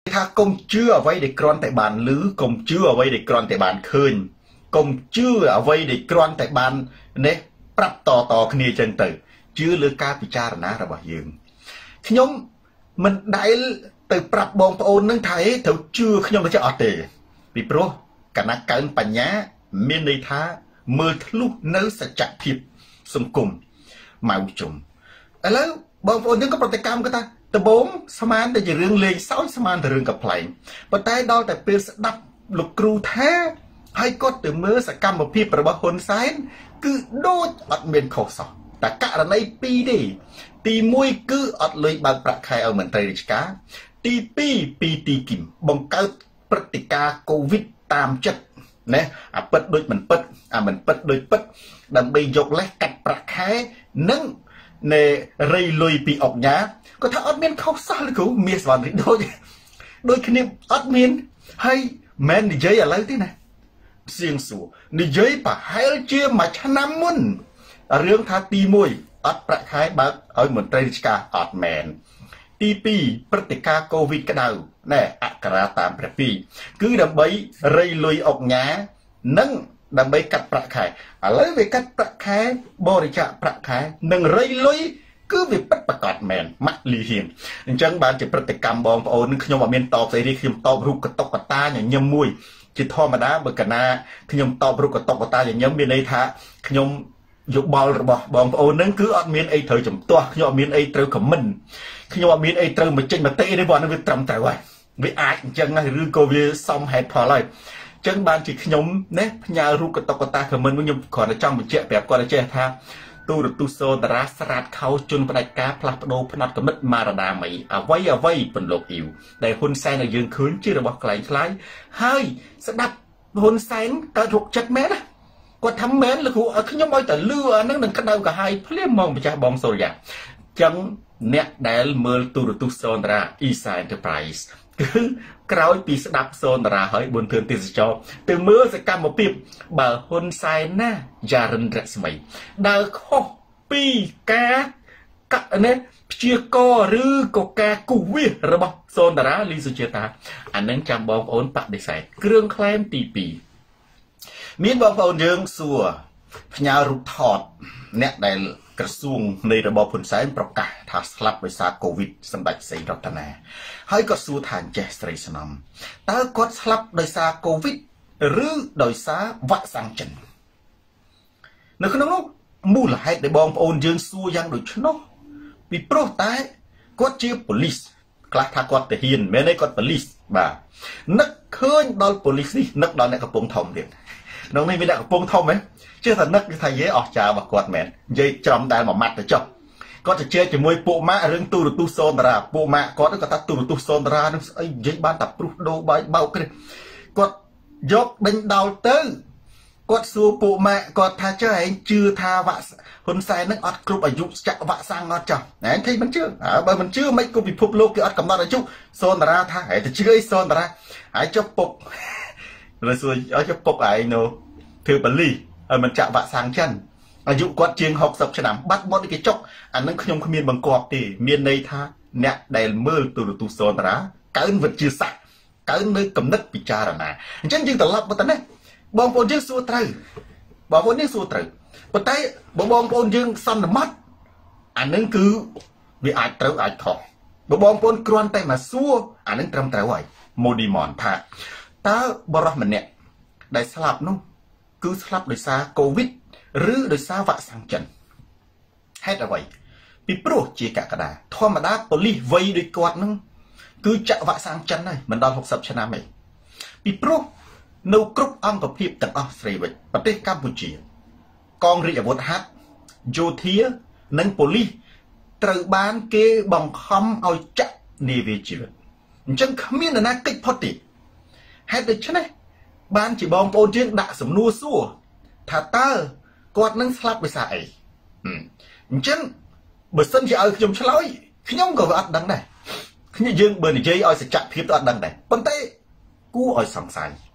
tha công chưa ở vây để con tại bàn lứ công chưa ở vây để con tại bàn khơi công chưa ở vây để con tại bàn nè pรับto kia chân tử chưa lừa ca bị cha là ra bảo dương nhóm mình đại từ pรับbong ôn nâng thấy thấu chưa nhóm nó sẽ ở tề vì pro cả năng cẩn bẩn nhá miền đây tha mưa lúc nỡ sẽ chặt thịt xung cùng màu trùng ở lâu bong ôn những cóประติกรรมก็ตาตะบงสมานแต่จะเรื่องเลยเศร้าสมานแต่เรื่องกับเพลงปะใต้ดอลแต่เปลี่ยนดับลูกครูแท้ให้ก็ตื่นมือสกรรมแบบพี่ประวัติคนไซน์คือโดดอัดเมียนเขาสอบแต่กะในปีดีตีมวยคืออัดเลยบางประคายเอาเหมือนไตรชกาตีปีตีกิมบังเกิดปฏิกาโควิดตามจัดเนี่ยเปิดโดยมันเปิดมันเปิดโดยเปิดดันไปยกและกัดประคายนึ่งในเรยลุยปีออกยาก็ถ้าอัดเมียนเขาซาเลยกูมีสวรรค์โดยคณิตอัดเมียนให้แมนดิเจย์อะไรที่ไหนเสียงสูดิเจย์ป่ะให้เชื่อมาชนะมุนเรื่องท่าตีมวยอัดประคายบางเอาเหมือนไตรชกาอัดแมนตีปีปฏิกาโควิดกระดาวแน่อักราตามประปีคือดับใบเรยลุยออกยานั่งดับใบกัดประคายอะไรไปกัดประคายบริจาคประคายนั่งเรยลุยcứ việc bắt bạc cọt mèn mắt lì hiền chẳng bạn chỉประติกรรมบองโอนขยมว่าเมียนตอบใส่ที่ขยมตอบรูกกระตกกระตาอย่างเยี่ยมมวยจิตทอมาด้าเบิกกันนาขยมตอบรูกกระตกกระตาอย่างเยี่ยมเมียนไอ้ท่าขยมยกบอลระบองโอนนั่นคืออัดเมียนไอ้เถยจมตัวขยมเมียนไอ้เตอขมันขยมเมียนไอ้เตอมาเจนมาเตะในบอลนั่นเป็นตรำแต่ว่าวิอาจังไงหรือโกวีซอมแฮดพอเลยจังบ้านจิขยมเนี่ยพญารูกกระตกกระตาขมันมันยังขอในจ้องมันเจ็บแบบก่อนจะเจ็บท่าตูรตุโซดราสรัดเขาจนประกาศพลัดโดพนัดกำนัดมาระดาไม่เอาไว้เป็นโลกอิวแต่คนแซงในยืนคืนชื่อระบบไกลคล้ายเฮ้ยสดับคนแซงกระถูกจัดแม่นะก็ทำแม่เลยกูขยมบ่อยแต่เลือนั่งหนึ่งกระเดากับไฮเพลียมองไปจากบองโซยาจังเนี่ยได้เมื่อตูรตุโซดราอีสานเตอร์ไพรส์คือกล่าวปีสดับโซนราเฮ้ยบนเทือนติสจอtừ mưa sẽ cầm một pip bà hôn sai na gia đình rẻ sấy đào kho pi cá cắt này chia co rư coca cù vi rồi baoโซนราลิสุเจตาอันนั้นจำบองโอนปักได้ใส่เครื่องแคลมตีปีมีบองโอนเยิงสัวพญารุกถอดเนี่ยได้กระทรวงในระบบผลสายประกาศถ้าสลับไปซาโควิดสำหรับใส่รัตนาให้ก็สู้ทานเจสตรีสนามแต่ก็สลับโดยซาโควิดหรือโดยซาวัคซังจันในขณะนั้นมูลเหตุในบองโอนยืนสู้ยังโดยชนปีโปรตายก็เชื่อ police กลาทากอดแต่เฮียนแม้ในก็ police บ่านักเคยดอล police นี่นักดอลเนี่ยกระโปรงทองเด่นน้องนี่มีแต่กระโปรงทองไหมเชื่อสันนักไทยเยอะออกจ่าบักกอดแมนยัยจำได้หมอมัดแต่จบก็จะเชื่อจะมวยปูมะเรื่องตูรุตุโซนราปูมะก็ต้องกระตัดตูรุตุโซนรานั่นไอ้ยัยบ้านตับปลุกโดใบเบากันก็ยกดึงดาวเตอร์ก็สู้ปูมะก็ท่าเจ้าเองชื่อท่าวะคนใส่นักอัดกรุ๊ปอายุจะวะสร้างอัดจังไหนที่มันชื่อbởiมันชื่อไม่กูพิภพโลกคืออัดกำลังอายุโซนราท่าไอ้จะชื่อไอ้โซนราไอ้เจ้าปกเลยส่วนไอ้เจ้าปกไอ้โน่ถือบัลลี่มันจะวะสร้างชันอายุกว่าเชียงหกสับฉนามบัดบดอีกจกอันนั้นขยมขมิ้นบังกอกตีเมียนในท่าเนี่ยได้เมื่อตูโซนราการvậtชื่อสักการเนื้อกำนัดปิจารณาฉันจึงตลอดมาตั้งนั้นบองปนยังสู้ตรึบองปนยังสู้ตรึปัจจัยบองปนยังสันมัดอันนั้นคือวิอาจตรึอาจถอบองปนกรอนแต่มาสู้อันนั้นตรำตรไว้โมดีมอนท่าตาบรมันเนี่ยได้สลับนู้คือสลับโดยซาโควิดหรือโดยซาวะสังจันให้เอาไว้ปีโปรเจกะกระดาทอมาดาปลีไว้โดยกอดนึงคือจะวะสังจันเลยมันดอน60ชนะไหมปีโปรนูกรุ๊ปอังกฤษพิบต่างออสเตรเลียประเทศกัมพูชีกองเรียบฮัตโยเทียนังโปลีตรบานเกบังคำเอาจักเนวิจิตจังขมิ้นนะกิจพอดีให้ได้ชนะบ้านจีบองโปนเจียงด่าสมนัวสู้ถ้าเตอร์กอดนั่งสลับไปใส่จังบทสันจะเอาขยมฉลอยขยมก็อัดดังได้ขยมยืงเบอร์นี่เจย์เอาสัจจะพิบตัวอัดดังได้ปันเต้กูเอาสังสาร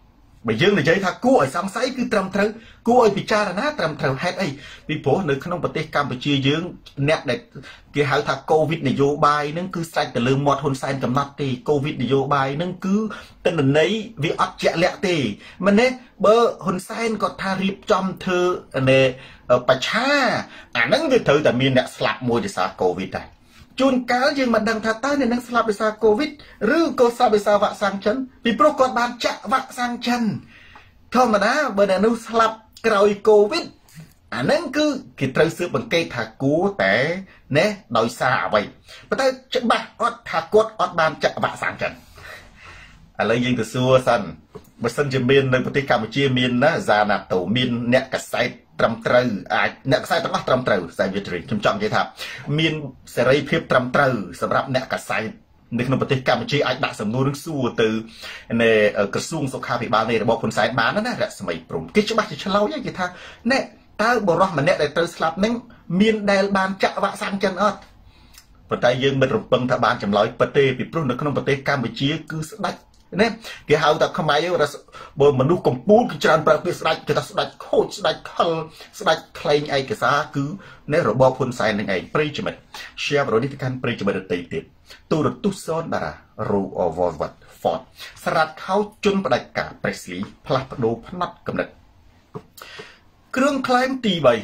bởi dương này giấy tha cua ở sang sấy cứ trầm trâu cua ở bị cha là ná trầm trâu hết ấy vì bố nơi không bật tê Campuchia dương nét đẹp kia hảo tha Covid này vô bài nâng cứ sai từ lương một hôn sai cầm nát thì Covid này vô bài nâng cứ tên là nấy vì ắt chẹ lẹ thì mà nè bơ hôn sai có tha riệp trong thư nè ở bà cha nâng cái thứ tại miền nè slap môi để xa Covid này chôn cá dương mà đằng thà ta nên nâng slap để xa Covid rư cô sao để xa vạ sang chân vì pro còn bàn chạ vạ sang chân thôi mà đã bởi nè nâng slap còi Covid nâng cứ cái trâu xưa bằng cây thả cú té nè đòi xa vậy mà ta chắc bà ót thả cốt ót bàn chạ vạ sang chân lấy dương từ xưa sân mà sân chỉ miền nơiประเทศ Campuchia miền đó già nạp tổ miền nẹt cả sai trầm trừ nẹt sai tất cả trầm trừ sai Việt Nam chấm chọn vậy thà miền sẽ lấy phép trầm trừสำหรับnẹt cả saiในក្នុងประเทศ Campuchia អាចដាក់សំណួរនឹងសួរទៅในក្រសួងសុខាភិបាលនៃរបបហ៊ុនសែនបានណារស្មីព្រំគេច្បាស់ជាឆ្លោយគេថាណែតើបរិសម្នាក់ដែលត្រូវស្លាប់នឹងមានដែលបានចាក់វ៉ាក់សាំងចិនអត់ប៉ុន្តែយើងមិនរំពឹងថាបានចម្លើយពិតទេពីព្រោះនៅក្នុងប្រទេសកម្ពុជាគឺស្ដេចណែគេហៅថាខ្មែរបើមនុស្សកម្ពុជាគឺច្រើនប្រើពាក្យស្ដេចគេថាស្ដេចខូចស្ដេចខលស្ដេចក្លែងឯកសារគឺនៅរបបហ៊ុនសែននឹងឯងប្រិយមិត្ត share ប្រនេះទៅកាន់ប្រិយមិត្តដទៃទៀតទូរទស្សន៍សនតារា Row of What Ford ស្រាត់ខោជន់ផ្ដាច់ការ Presley ផ្លាស់ប្ដូរផ្នែកកំណត់គ្រឿងក្លែងទី3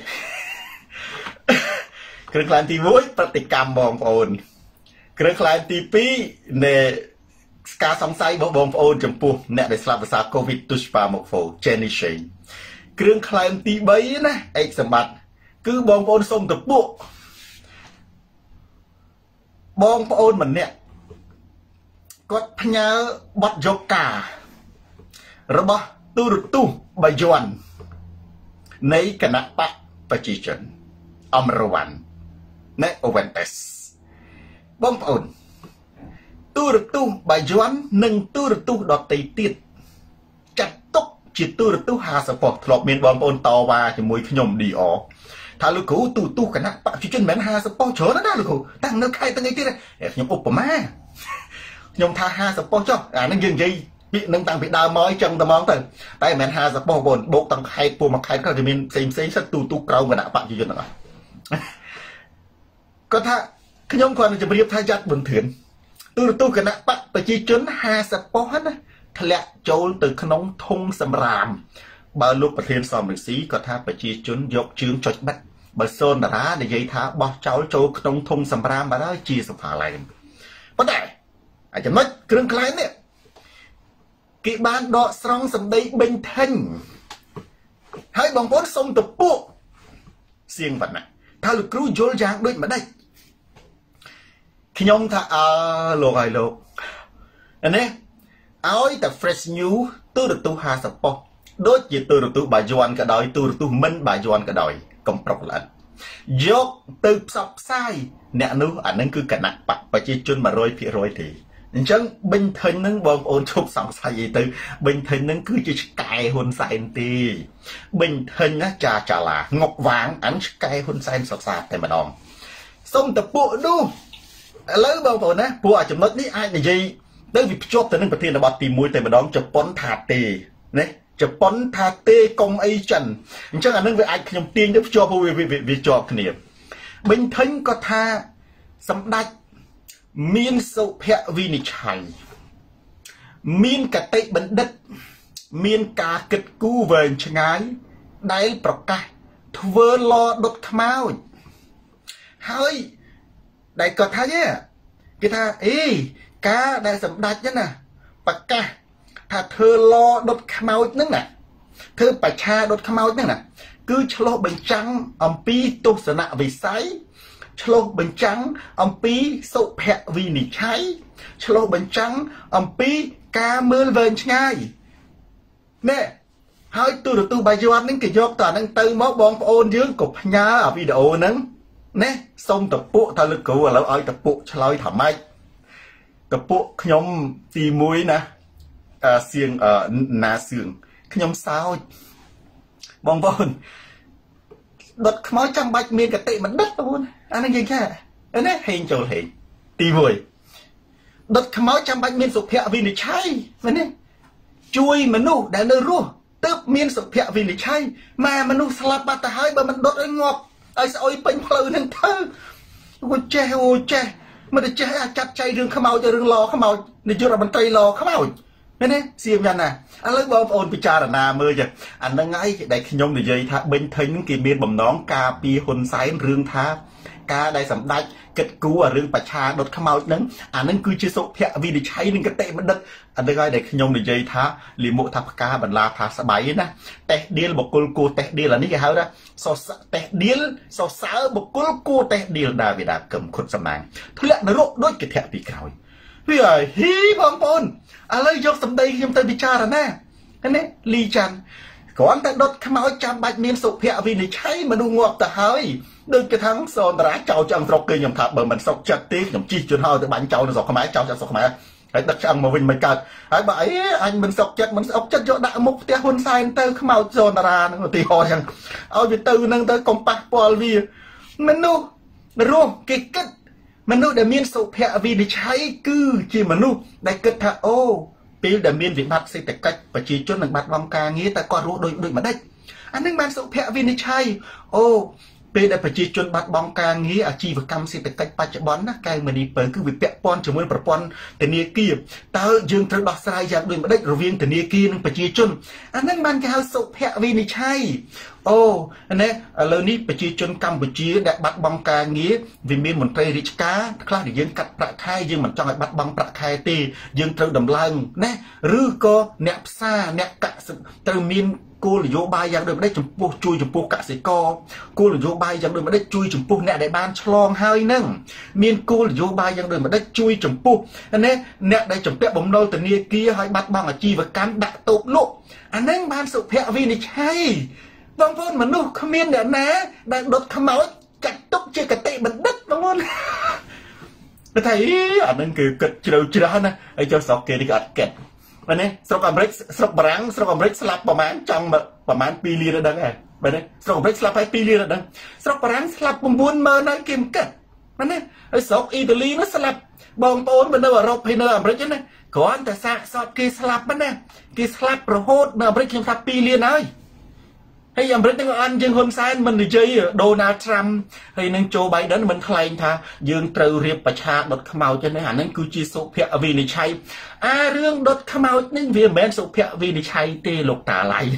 គ្រឿងក្លែងទី1ប្រតិកម្មបងប្អូនគ្រឿងក្លែងទី2នៃការសង្ស័យរបស់បងប្អូនចំពោះអ្នកដែលស្លាប់ដោយសារ COVID ទុស្ប៉ាមកហ្វូ Jenny Shane គ្រឿងក្លែងទី3ណាឯកសម្បត្តិគឺបងប្អូនសុំទៅពួកបងប្អូនម្នាក់គាត់ផ្ញើបទយកការរបស់ទូរទស្សន៍បាយ័ននៃគណៈបកប្រជាជនអមរវ៉ាន់ណែអូវេនតេសបងប្អូនទូរទស្សន៍បាយ័ននិងទូរទស្សន៍ដទៃទៀតចាត់ទុកជាទូរទស្សន៍50ប៉ុស្តិ៍ធ្លាប់មានបងប្អូនតវ៉ាជាមួយខ្ញុំ DO ថាលោកគ្រូទូរទស្សន៍គណៈបកប្រជាជនមិនមែន50ប៉ុស្តិ៍ច្រើនណាលោកគ្រូតាំងនៅខែទាំងអីទៀតខ្ញុំឧបមាខ្ញុំថា50ប៉ុស្តិ៍ចុះអានឹងយើងនិយាយពាក្យនឹងតាំងពីដើមមកចឹងតែហ្មងទៅតែមិនមែន50ប៉ុស្តិ៍បងបូកទាំងខេត្តពួកមួយខេត្តក៏មានផ្សេងសិតទូរទស្សន៍ក្រៅគណៈបកប្រជាជនទាំងអស់គាត់ថាខ្ញុំគ្រាន់តែជម្រាបថាចាត់បន្ទឿនទូរទស្សន៍គណៈបកប្រជាជន50ប៉ុស្តិ៍ណាធ្លាក់ចូលទៅក្នុងធុងសម្រាមបើលោកប្រធានសំរងស៊ីគាត់ថាប្រជាជនយកជើងចុចបិទបើសូនតារានិយាយថាបោះចោលចូលក្នុងធុងសម្រាមបាត់ហើយជាសុផាឡែនប៉ុន្តែអាចចំណុចគ្រឿងក្លែងនេះគេបានដកស្រង់សម្ដីបេញថេញហើយបងប្អូនសុំទៅពួកសៀងវណ្ណៈថាលោកគ្រូយល់យ៉ាងដូចម្ដេចខ្ញុំថាលោកហើយលោកនេះឲ្យតែ fresh new ទូរទស្សន៍50ប៉ុស្តិ៍ដូចជាទូរទស្សន៍បាយ័នក៏ដោយទូរទស្សន៍មិនបាយ័នក៏ដោយកំប្រុកល្អិតយកទៅផ្សព្វផ្សាយអ្នកនោះអានឹងគឺគណៈបកប្រជាជន 100% ទេអញ្ចឹងបិញថេញនឹងបងប្អូនជប់សង្ស័យអីទៅបិញថេញនឹងគឺជាឆ្កែហ៊ុនសែនទេបិញថេញណាចាឡាងប់វាងអានឆ្កែហ៊ុនសែនសកសាតែម្ដងសុំតពួកនោះឥឡូវបងប្អូនណាពួកអាចំណុចនេះអាចនិយាយទៅវាភ្ជាប់ទៅនឹងប្រធានបទទី1តែម្ដងជប៉ុនថាទេណាជប៉ុនថាទេកុំអីចិនអញ្ចឹងអានឹងវាអាចខ្ញុំទាញទៅភ្ជាប់វាជាប់គ្នាបិញថេញក៏ថាសម្ដេចមានសុភវិនិច្ឆ័យមានកតិបណ្ឌិតមានការគិតគូរវែងឆ្ងាយដែលប្រកាសធ្វើលដុតខ្មោចហើយដែលគាត់ថាគេថាការដែលសម្ដេចណាប្រកាសថាធ្វើលដុតខ្មោចហ្នឹងណាធ្វើបច្ឆាដុតខ្មោចហ្នឹងណាគឺឆ្លោះបញ្ចាំងអំពីទស្សនវិស័យឆ្លោះបញ្ចាំងអំពីសុភវិនិច្ឆ័យឆ្លោះបញ្ចាំងអំពីការមើលវែងឆ្ងាយណែហើយទូរទស្សន៍បាយ័នហ្នឹងគេយកតើហ្នឹងទៅមកបងប្អូនយើងក៏ផ្ញើអាវីដេអូហ្នឹងណែសុំតពួកថាលោកគ្រូឥឡូវឲ្យតពួកឆ្លើយថាម៉េចតពួកខ្ញុំទី1ណាសៀងណាសឿងខ្ញុំសោចបងប្អូនដុតខ្មោចចាំបាច់មានកតិបណ្ឌិតបងប្អូនអានេះនិយាយថាណាហេងចូលហេងទី1ដុតខ្មោចចាំបាច់មានសុភវិនិច្ឆ័យមែនទេ chui mà nu đã nơi rùa tớp miên sụp phẹ vì lý chay mà nu slap bát ta hai bà mình đốt anh ngọt ai sẽ ôi bánh phơi nên thơ ôi che mà để che chặt chay rừng khăm màu cho rừng lò khăm màu để cho là bàn tay lò khăm màu nên đấy xiêm nhăn nè anh lấy bom ôn picha là na mơ chứ anh đang ngay đại khi nhom để dây thà bên thấy những kì miên bầm nón cà pi hôn sái rừng thà ca đại sầm đại kết cú ở rừng bạch trà đốt khăm màu nắng anh đang cứ chia sổ phẹ vì để cháy nên cái tệ mất đất anh đang ngay đại khi nhom để dây thà lì mộ tháp ca bẩn la thà sạ bái nè tè điên bọc cô tè điên là ní cái háo đó so tè điên so sáo bọc cô tè điên đà vì đà cầm khuất sầm nàng thôi lẽ nó rốt đôi cái thẹn bị cào vì ở hí bom bồn à lấy dọc tầm đây nhom tay bị cha rồi nè cái này ly chan có anh ta đốt khăm màu chạm bạch miên sụp phẹ vì để cháy mà nu ngọt ta hơi đôi cái thằng son đã cháu cho ông sọc cây nhom tháp bờ mình sọc chặt tí nhom chi chuyên hơi từ bánh cháu nó sọc khăm mái cháu cho sọc khăm mái hãy đặt ăn mà mình mày cật hãy bảo anh mình sọc chặt cho đạo mục tia hôn sai tơ khăm màu son ra nó thì hồi rằng ao việt tư nâng tới công bạc bò vì mình nu rồi cái cách mình nu để miên sụp phẹ vì để cháy cứ chỉ mình nu để kết thà ô pi để miên việt bắc xây cách và chỉ cho mình bắt bom ca nghĩ ta qua đôi mà đây anh đang ban sụp phẹ vì để cháy ô pi để phải chỉ cho bắt bom ca nghĩ à chi và cam xây cách ba chợ bón á cái mình đi bởi cứ việc bẹt pon cho muốn bẹt pon từ nia kia ta dương từ đọt sai dạng đôi mà đây rồi viên từ nia kia nó phải chỉ cho anh đang ban cái sụp phẹ vì để cháy ô anh ấy lời ní phải chỉ cho Campuchia để bắt bom ca nghĩ vì miền một tây rich cá khác để dương cắt bạc khai dương mình cho người bắt bom bạc khai tì dương từ đầm lăng nè rư co nẹp xa nẹp cạn từ miền cô là vô bài dạng đôi mà đây chụp buộc chui chụp buộc cạn sấy co cô là vô bài dạng đôi mà đây chui chụp buộc nè đại ban chlong hơi nâng miền cô là vô bài dạng đôi mà đây chui chụp buộc anh ấy nè đây chụp bẹt bóng nâu từ nia kia hay bắt bom ở chi và cán đặt tụt lộ anh ấy ban sự phẹ vì này hay bông vốn mà nu không miên để ná đang đốt khăm máu chặt túc chưa cả tệ bật đất bông vốn thấy anh đang kêu kịch chiều nè ấy cho sọc kia đi gạt kẹt vậy nè sọc cầm rếch slap bảo mán trong bảo mán pili ra đằng này vậy nè sọc cầm rếch slap hay pili ra đằng sọc bảo mán slap bông buôn mơ nói kim kẹt vậy nè ấy sọc Italy nó slap bông vốn bên đâu ở Rop hay nơi ở rếch này có anh ta sạc sọc kia slap bên nè kia slap rồi hốt nơi rếch trong slap pili nói hay em biết tiếng Anh dương hôm sáng mình đi chơi Donald Trump hay nên Joe Biden mình claim tha dương trừ riệp bạch hạ đột khăm màu cho nên hẳn nên cứ chi số phẹ vì này chay riêng đột khăm màu nên vì men số phẹ vì này chay tê lục trả lại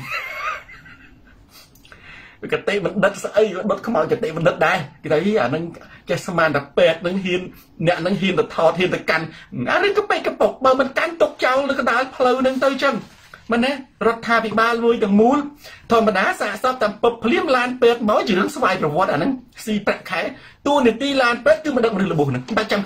cái tê mình đất ấy đột khăm màu cái tê mình đất đây cái đấy nên cái sman đặc biệt nên hiên nè nên hiên được thọt hiên được canh nên cái bay cái bọc bờ mình canh tục châu nó cái đá phơi nên tới chân mình nè rốt tha bị ba lui từng muốn thôi mà đá xả sắp tầm bập phím lan pet nói chỉ đứng xoay rồi vót anh si bẹt khẽ tu này ti lan pet cứ mà đâm được là buồn này 300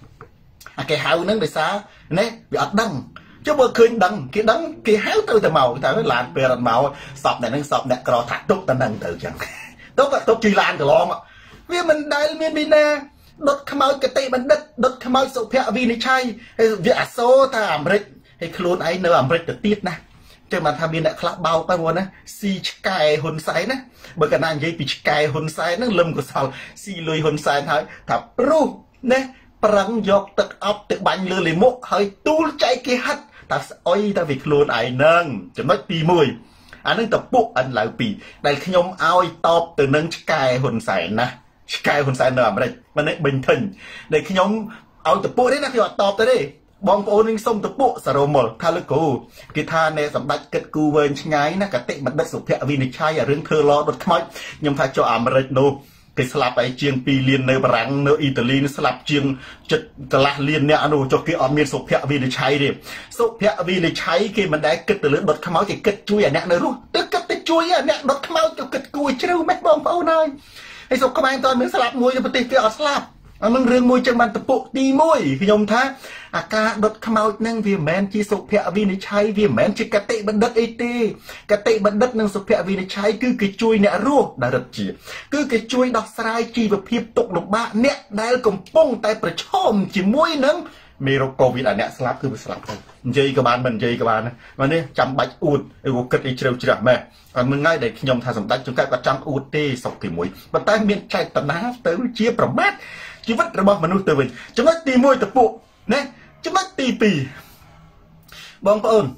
cái hào nâng để xa nè bị ọt đăng chứ bơ khơi đăng cái háo từ từ màu ta nói lan pet màu sọp này nâng sọp này cò thắt tốt ta nâng từ chẳng tốt truy lan từ lon vì mình đại miền bi nè đốt khăm máu cái tây bên đất đốt khăm máu sụp phẹ vì này chay vì số ta làm rịch hay khôn ấy nơi làm rịch được tiết nè cho mà tham biên đã khá bao tay luôn á si cài hồn sái nè bởi cả nàng dây bị cài hồn sái nó lâm của sao si lùi hồn sái thôi thập ru nè prang dọc tật ấp tự bánh lừa liền mốc hơi tu chạy kia hắt ta ôi ta việc luôn ấy nâng cho nói pi mùi anh nâng tập bộ anh lại pi đây khi nhom ao top từ nâng cài hồn sái nè cài hồn sái nở mà đây mà đấy bình thường để khi nhom ao tập bộ đấy là khi họ top tới đây bong bóng ninh sông tập bộ sở rô mồ thà lực cổ cái thà này sẵn bạch kết cú vên ngay nè cả tệ mặt đất sụp thẹ vì này chai ở rừng thơ lo đột khmách nhưng phải cho Americ nô cái slap ấy chiêng pi liên nơi Brang nơi Italy nó slap chiêng chật là liên nè nô cho cái ở miền sụp thẹ vì này chai đi sụp thẹ vì này chai cái mình đã kết từ lớn đột khmách cái kết chui ở nè nơi luôn tức kết tới chui ở nè đột khmách cho kết cùi chứ đâu mấy bong bóng này hay sụp các bạn toàn miếng slap mùi cho một tí cái ở slap mình rương môi chân bàn tập bộ đi môi khi nhông tha ca đốt khăm máu nâng vì mến chi sụp phẹ vì này chay vì mến chi cả tệ bận đất ấy tê cả tệ bận đất nâng sụp phẹ vì này chay cứ cái chui nẹ rô đã rật chỉ cứ cái chui đọc sai chi và phiếp tục lục bạ nẹ đai cầm bông tay bởi chôm chỉ môi nâng mê rô covid là nẹ slap cứ bị slap thôi dây các bạn mình dây các bạn và nè chăm bạch ụt kết đi trêu chữ mẹ còn mình ngay để khi nhông tha dòng tay chúng ta có trăm ụt tê sọc kỳ mũi và tay miệng chạy tận ná tới chiaប្រមាថជីវិតរបស់មនុស្សទៅវិញចំណុចទី1តពុណែចំណុចទី2បងប្អូន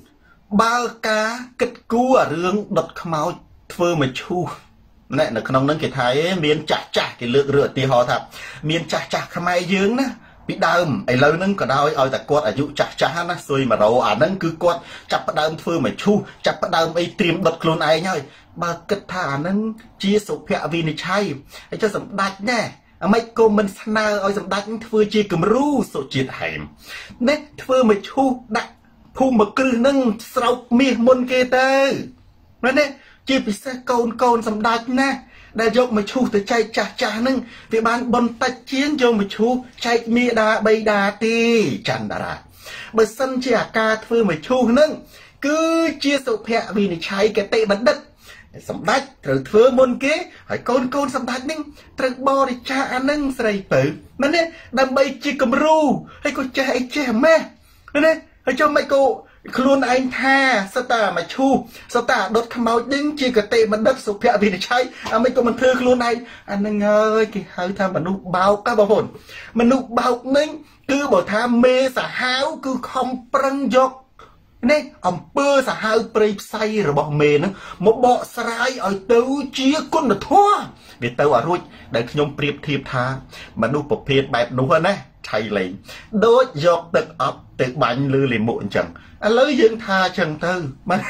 bao cá kết cú ở rương đột khmáu thưa mà chu nè nó không nâng cái thái miền chả cái lượng rửa tì họ thật miền chả khmai dương nè bị đâm ấy lâu nâng có đau ở tại quạt ở dụ chả nó xuôi mà đâu à nâng cứ quạt chặt bắt đâm thưa mà chu chặt bắt đâm ấy tìm đột luôn ai nhơi bà kết thả nâng chia số phẹ vì này chay ấy cho sầm đạch nè mấy cô mình na ơi sầm đạch thưa chia cầm ru số triệt hẻm nè thưa mà chu đặt thu mà cứ nâng sau miệng môn kia tơ nè chia bị xe côn sầm đạch nè đại dọc mà chu từ chạy chả nâng vì bạn bồn tách chiến cho mà chu chạy mía đà bay đà tì chẳng đà ra bởi sân chia ca thưa mà chu nâng cứ chia số phẹ vì này cháy cái tệ bắn đất sầm đạch rồi thưa môn kế hỏi côn sầm đạch nâng rồi bò để cha nâng sầy tử nè đâm bay chia cầm ru hay có chạy che mẹ nè hay cho mấy cô luôn anh tha sao ta mà chu sao ta đốt khmau đứng chia cái tệ bắn đất số phẹ vì này cháy mấy cô mình thưa luôn anh nâng ơi cái hơi tham mà nụ bao các bảo hồn mà nụ bao nâng cứ bảo tham mê xả háo cứ không prăng dọc nè ông bơ xả háo prey say rồi bỏ mê nó một bọ sải ở đâu chia con là thua vì tao ở ruột để nhom priệp thiệp tha mà nụ bộc phiệt bẹp nụ hơn nè thay lấy đôi dọc tự ấp tự bánh lư liền muộn chẳng lấy dương tha chẳng tư mà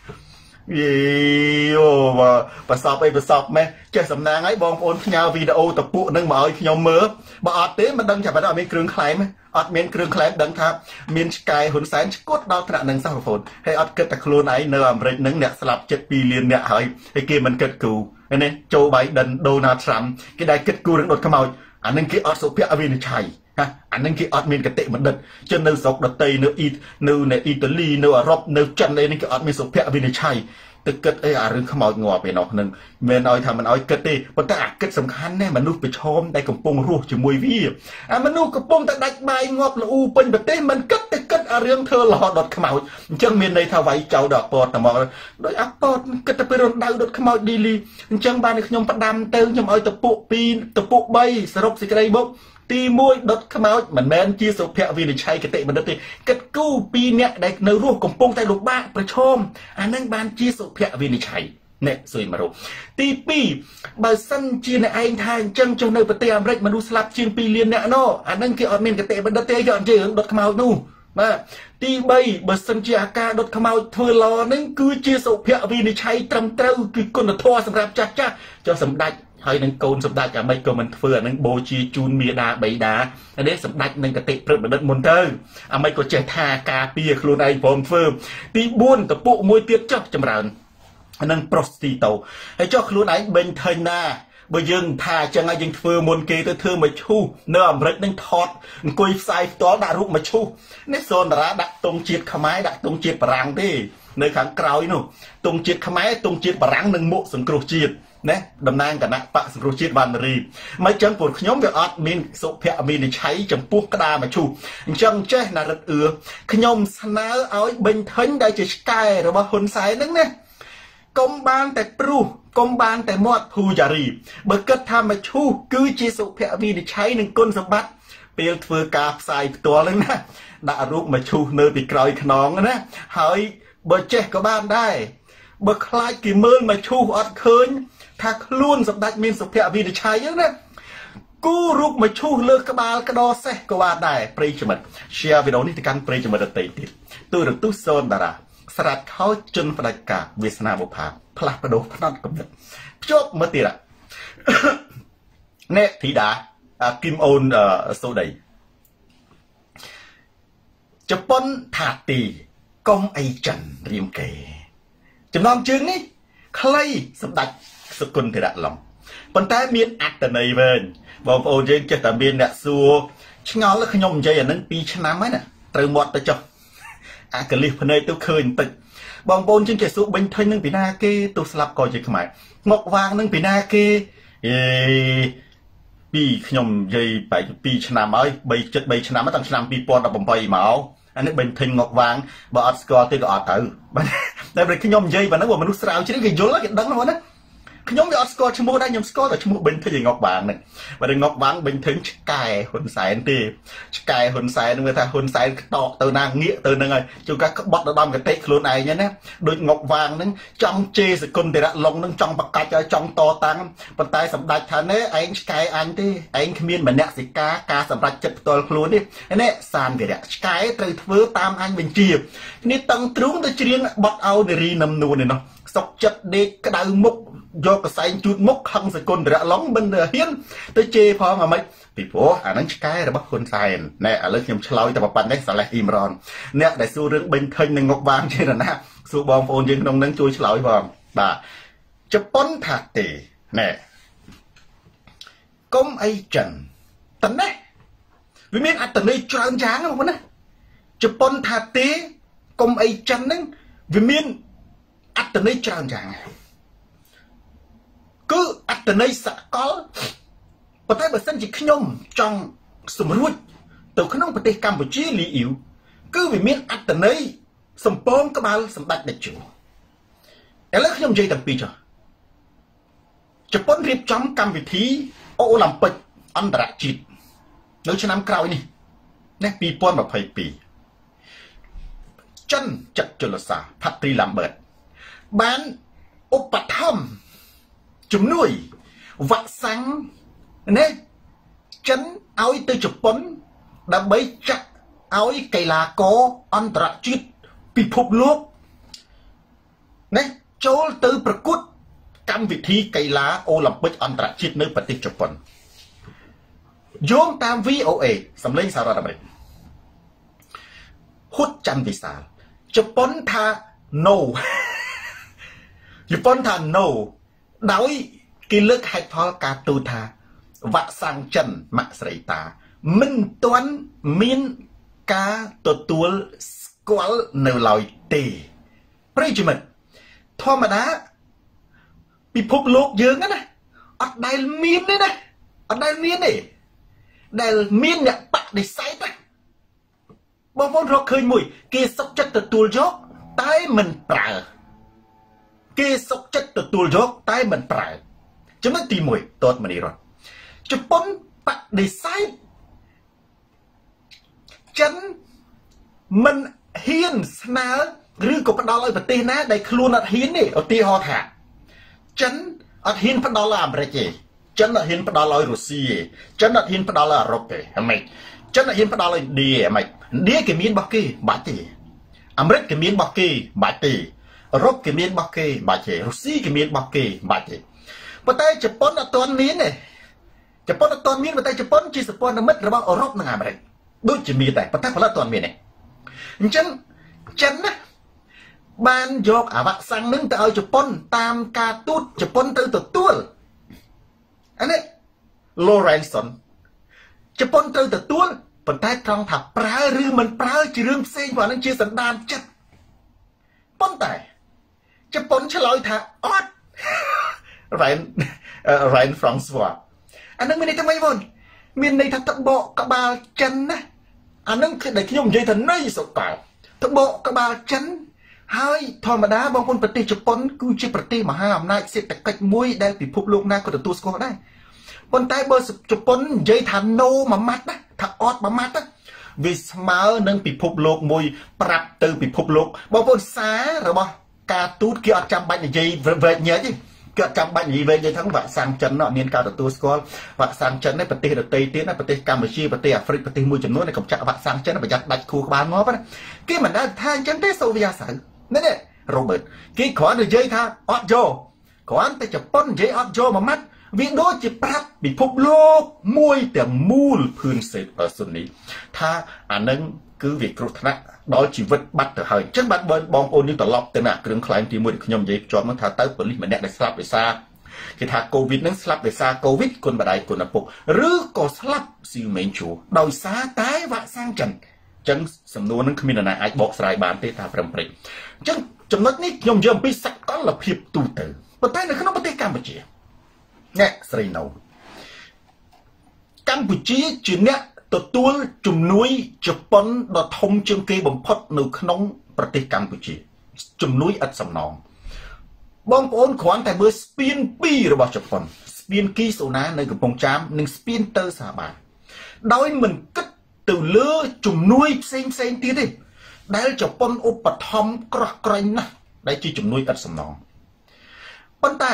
gì và sọp mẹ chơi sầm nang ấy bong ôn nhau video tập bộ nâng mà ơi nhau mơ bà ọt tế mà đăng chả phải miền kêu khai mẹ ọt miền kêu khai đăng tháp miền sky hồn sáng cốt đau thằng nâng sao phồn hay ọt kết tạc luôn ấy nơ Americ nâng nẹt slap chết pi liền nẹt hỏi hay kia mình kết cù này Joe Biden Donald Trump cái đại kết cù đứng đột camau anh nâng kia ọt số phía avin chạy ha anh nâng kia ọt miền cái tệ mình đứt chân nơ sọc đợt tây nơ Italy nơ Europe nơ chân đây nâng kia ọt miền số phía avin chạyตึกเกิดเรื่องขโมยงอไปนอกหนึ่งเมื่อน้อยทำมันอ้อยเกิดตีมันแต่เกิดสำคัญแน่มนุษย์ไปชมได้กำปงรูจมวยวีมนุษย์กำปงแต่ดักใบงอบละอูเป็นแบบเต้มันเกิดแต่เกิดเรื่องเธอหล่อดดขโมยจังเมียนในทวายเจ้าดอกปอดแต่มองโดยอัปปอดเกิดแต่ไปรนดาวดดขโมยดีลีจังบ้านในขยมประดามเติมยมอ้อยตะปุปีตะปุใบสรบสิกระไรบกตีมวยดดขมาวมันแมนจีสุเพวินิชัยกติมันดตีกัดกู้ปีเนี่ยได้ในรูปกำปงแต่ลูกบ้าประชมอันนั้นบานจีสุเพวินิชัยเนี่ยสวยมารูตีปีบาสันจีในไอ้ทางจังจงในประเทศอเมริกมาดูสลับจีนปีเลียนเนี่ยโน่อันนั้นคือออเมนกติมันดตีย้อนเจืองดดขมาวนู่มาตีใบบาสันจีอากาดดขมาวเธอรอนั่นคือจีสุเพวินิชัยตรำเต้าคือคนละทอสำหรับจ้าจะสำได้ให้นังโกนสำดักไม่ก็มันเฟื่อนังโบจีจูนเมียดาใบดาอันนี้สำดักนังกติเปรตบันดมนเตอร์ไม่ก็เจทากาเปียครูนายพรมเฟิร์มตีบุญตะปุมวยเตี้ยจับจำรันนังโปรสติโตให้เจ้าครูนายเบนเทนาบยังทาจังไงยังเฟื่อมนเกตเธอมาชูเนื้อมเร็ดนังทอดกุยใส่ตัวดารุมาชูนี่โซนระดับตรงจีดขมายดักตรงจีดปรังที่ในขังกราวนู่ตรงจีดขมายตรงจีดปรังนังมุสังกรุจีดเนี่ยดำนางกันนะปะสังครุจิตวันรีไม่จังปวดขยมกับอดมินสุเพอมินใช้จังปุ๊กกระดามาชูจังเจ้นารัดขยมสนาเอาเบนทันได้จะสกายหรือว่าหุ่นสายนั่นเนี่ยกมบานแต่ปรูกมบานแต่มอดภูจารีเบิกทำมาชูคือจีสุเพอมินใช้หนึ่งก้นสมบัติเปลี่ยนเฟือกาใส่ตัวเลยนะดารุกมาชูเนื้อปีกรอยขนองนะเฮ้ยเบิกเจ๊ก็บ้านได้เบิกคลายกี่มือมาชูอดคืนถ้าล้วนสำดักมีนสุภาพวินิชัยเยอะนะกู้รูปมาชูเลือกกบาลกระดอเซก็ว่าได้ปริจมัดเชียร์วิดีโอนี้ที่การปริจมัดติดตัวหรือตู้โซนดาราสลัดเขาจนประกาศเวสนาบุพาพลักประโดพนันกำเนิดจบมาตีละเนธิดากิมโอนโซไดจะป้นถาตีกองไอจันเรียมเกจำลองจึงนี่ใครสำดักสกุลเทระลำปัญหาเมียนอัตในเวินบอกโอ้ยังจะแต่เมียนเนี่ยสัวชงอแล้วขยมใจอย่างนั้นปีชนะไหมน่ะเติมหมดแต่จบกะลิพเนยตัวเคยตึกบองโบนจึงจะสู้เป็นเทยนึงปีหน้าเกตัวสลับก่อจะขมายงอกวางนึงปีหน้าเกปีขยมใจไปปีชนะไหมใบจุดใบชนะมาตั้งชนะปีปอนดับใบเหมาอันนี้เป็นเทยงอกวางบอสกอร์ตีก็อดตื่นแต่เป็นขยมใจแบบนั้นว่ามันรู้สาวชนิดกี่โยนแล้วกี่ดังแล้วนะខ្ញុំវាអត់ស្គាល់ឈ្មោះដែរខ្ញុំស្គាល់តែឈ្មោះប៊ិនធិញងប់បាងហ្នឹងបើងប់បាងប៊ិនធិញឆ្កែហ៊ុនសែនទេឆ្កែហ៊ុនសែននឹងថាហ៊ុនសែនខ្តកទៅណាងាកទៅហ្នឹងហើយជួនកាលក្បត់ដល់ដំកតិខ្លួនឯងហ្នឹងណាដូចងប់វាងហ្នឹងចង់ជេរសគុណតិរៈឡុងហ្នឹងចង់បកាច់ឲ្យចង់តតាំងប៉ុន្តែសម្ដេចថាណែឯងឆ្កែអញទេឯងគ្មានមនសិការសម្រាប់ចិត្តផ្ទាល់ខ្លួនទេនេះសានវិរៈឆ្កែត្រូវធ្វើតាមអញបញ្ជានេះតឹងទ្រូងទៅច្រៀងបត់ឲ្យនារីនំនួនឯនោះសុកចិត្តដេកក្តៅមុខយកកសែងជូតមុខខឹងសគុណតិរៈឡុងមិនហ៊ានទៅជេរផងអាម៉េចពីព្រោះអានឹងឆ្កែរបស់ហ៊ុនសែនណែឥឡូវខ្ញុំឆ្លើយតែប៉ុណ្្នេះសាឡេះអ៊ីមរ៉នអ្នកដែលសួររឿងបេញឃើញនឹងងប់វាងជាណាសួរបងប្អូនយើងក្នុងនឹងជួយឆ្លើយផងបាទជប៉ុនថាទេណែកុំអីចិនតណេះវាមានអត្តន័យច្រើនយ៉ាងបងប្អូនណាជប៉ុនថាទេកុំអីចិនហ្នឹងវាមានអត្តន័យច្រើនយ៉ាងគឺអត្តន័យសកលប៉ុន្តែបើសិនជាខ្ញុំចង់សម្រួចទៅក្នុងប្រទេសកម្ពុជាលីអ៊ីវគឺវាមានអត្តន័យសំពងក្បាលសម្ដេចតេជោឥឡូវខ្ញុំនិយាយតាំងពីចុះជប៉ុនរៀបចំកម្មវិធីអូឡ িম্প ិកអន្តរជាតិនៅឆ្នាំក្រោយនេះណា2022ចិនចាត់ជលសាផាត្រីឡាំបឺតបានឧបត្ថម្ភជំនួយវ៉ាក់សាំងណាចិនឲ្យទៅជប៉ុនដើម្បីចាក់ឲ្យកីឡាករអន្តរជាតិពិភពលោកណាចូលទៅប្រកួតកម្មវិធីកីឡាអូឡ িম্প ិកអន្តរជាតិនៅប្រទេសជប៉ុនយោងតាម VOA សម្លេងសហរដ្ឋអាមេរិកហ៊ុតច័ន្ទវិសាលជប៉ុនថា no ជប៉ុនថា no ដោយគេលើកហេតុផលការទូថាវ៉ាក់សាំងចិនម៉ាក់ស្រីតាមិនទាន់មានការទទួលស្គាល់នៅឡើយទេប្រិយមិត្តធម្មតាពិភពលោកយើងណាអត់ដែលមានទេណាអត់ដែលមានទេដែលមានអ្នកបដិសេធបងប្អូនរកឃើញមួយគេសុខចិត្តទទួលយកតែមិនប្រើគេសុខចិត្តទទួលយកតែមិនប្រើចំណុចទី1តតមនីរតជប៉ុនបដិសេធចិនមិនហ៊ានស្នើឬក៏ផ្ដល់ឲ្យប្រទេសណាដែលខ្លួនអត់ហ៊ានទេឧទាហរណ៍ថាចិនអត់ហ៊ានផ្ដល់ឲ្យអាមេរិកទេចិនអត់ហ៊ានផ្ដល់ឲ្យរុស្ស៊ីទេចិនអត់ហ៊ានផ្ដល់ឲ្យអឺរ៉ុបទេហ្មិចចិនអត់ហ៊ានផ្ដល់ឲ្យឥណ្ឌាហ្មិចឥណ្ឌាគេមានរបស់គេបាច់ទេអាមេរិកគេមានរបស់គេបាច់ទេអឺរ៉ុបគេមានរបស់គេបាច់ទេរុស្ស៊ីគេមានរបស់គេបាច់ទេប៉ុន្តែជប៉ុនអត់ទាន់មានទេជប៉ុនអត់ទាន់មានប៉ុន្តែជប៉ុនជាសម្ព័ន្ធមិត្តរបស់អឺរ៉ុបនិងអាមេរិកដូចជាមានដែរប៉ុន្តែផលិតអត់ទាន់មានទេអញ្ចឹងចិនណាបានយកអាវ៉ាក់សាំងនឹងទៅឲ្យជប៉ុនតាមការទូតជប៉ុនទៅទទួលអានេះ Lawrenson ជប៉ុនត្រូវទទួលប៉ុន្តែត្រង់ថាប្រើឬមិនប្រើជារឿងផ្សេងព្រោះនឹងជាសន្តានចិត្តប៉ុន្តែជប៉ុនឆ្លើយថាអត់ Ryan Francois អានឹងមានន័យថាម៉េចបងមានន័យថាត្បកក្បាលចិនណាអានឹងគឺដែលខ្ញុំនិយាយថានៃសុកាលត្បកក្បាលចិនហើយធម្មតាបងប្អូនប្រទេសជប៉ុនគឺជាប្រទេសមហាអំណាចសេដ្ឋកិច្ចមួយដែលពិភពលោកណាក៏ទទួលស្គាល់ដែរប៉ុន្តែបើជប៉ុននិយាយថា no មួយម៉ាត់ណាថាអត់មួយម៉ាត់ណាវាស្មើនឹងពិភពលោកមួយប្រាប់ទៅពិភពលោកបងប្អូនសាររបស់ការទូតគេអត់ចាំបាច់និយាយវែកញែកទេគេអត់ចាំបាច់និយាយវែកញែកថាវ៉ាក់សាំងចិនអត់មានការទទួលស្គាល់វ៉ាក់សាំងចិននេះប្រទេសដទៃទៀតណាប្រទេសកម្ពុជាប្រទេសអាហ្វ្រិកប្រទេសមួយចំនួនដែលកំចាក់វ៉ាក់សាំងចិនប្រយ័ត្នដាច់ខួរក្បាលងាប់ណាគេមិនដែលថាអញ្ចឹងទេសូវីយ៉ាសៅនេះរ៉ូបឺតគេគ្រាន់តែនិយាយថាអត់យកគ្រាន់តែជប៉ុននិយាយអត់យកមួយម៉ាត់វាដូចជាប្រាប់ពិភពលោកមួយទាំងមូលភឿនសេតសុនីថាអានឹងគឺវាគ្រោះថ្នាក់ដល់ជីវិតបាត់ទៅហើយអញ្ចឹងបាទបងប្អូននេះត្រឡប់ទៅណាគ្រឿងខ្លែងទី1ដែលខ្ញុំនិយាយភ្ជាប់នោះថាទៅប៉ូលីសម្នាក់ដែលស្លាប់ដោយសារគេថាកូវីដនឹងស្លាប់ដោយសារកូវីដគុណម្ដាយគុណឪពុកឬក៏ស្លាប់ស៊ីវមេងជួដោយសារតែវ៉ាក់សាំងចិនអញ្ចឹងសំណួរនឹងគ្មាននរណាអាចបកស្រាយបានទេថាប្រឹមប្រិយអញ្ចឹងចំណុចនេះខ្ញុំនិយាយអំពីសកលភាពទូទៅប៉ុន្តែនៅក្នុងប្រទេសកម្ពុជាអ្នកស្រីនៅកម្ពុជាជាអ្នកទទួលជំនួយជប៉ុនដ៏ធំជាងគេបំផុតនៅក្នុងប្រទេសកម្ពុជាជំនួយឥតសំណងបងប្អូនគ្រាន់តែមើលស្ពាន2របស់ជប៉ុនស្ពានគីសូណានៅកំពង់ចាមនិងស្ពានទៅសាបាដោយមិនគិតទៅលើជំនួយផ្សេងទៀតទេដែលជប៉ុនឧបត្ថម្ភក្រោះក្រែងណាស់ដែលជាជំនួយឥតសំណងប៉ុន្តែ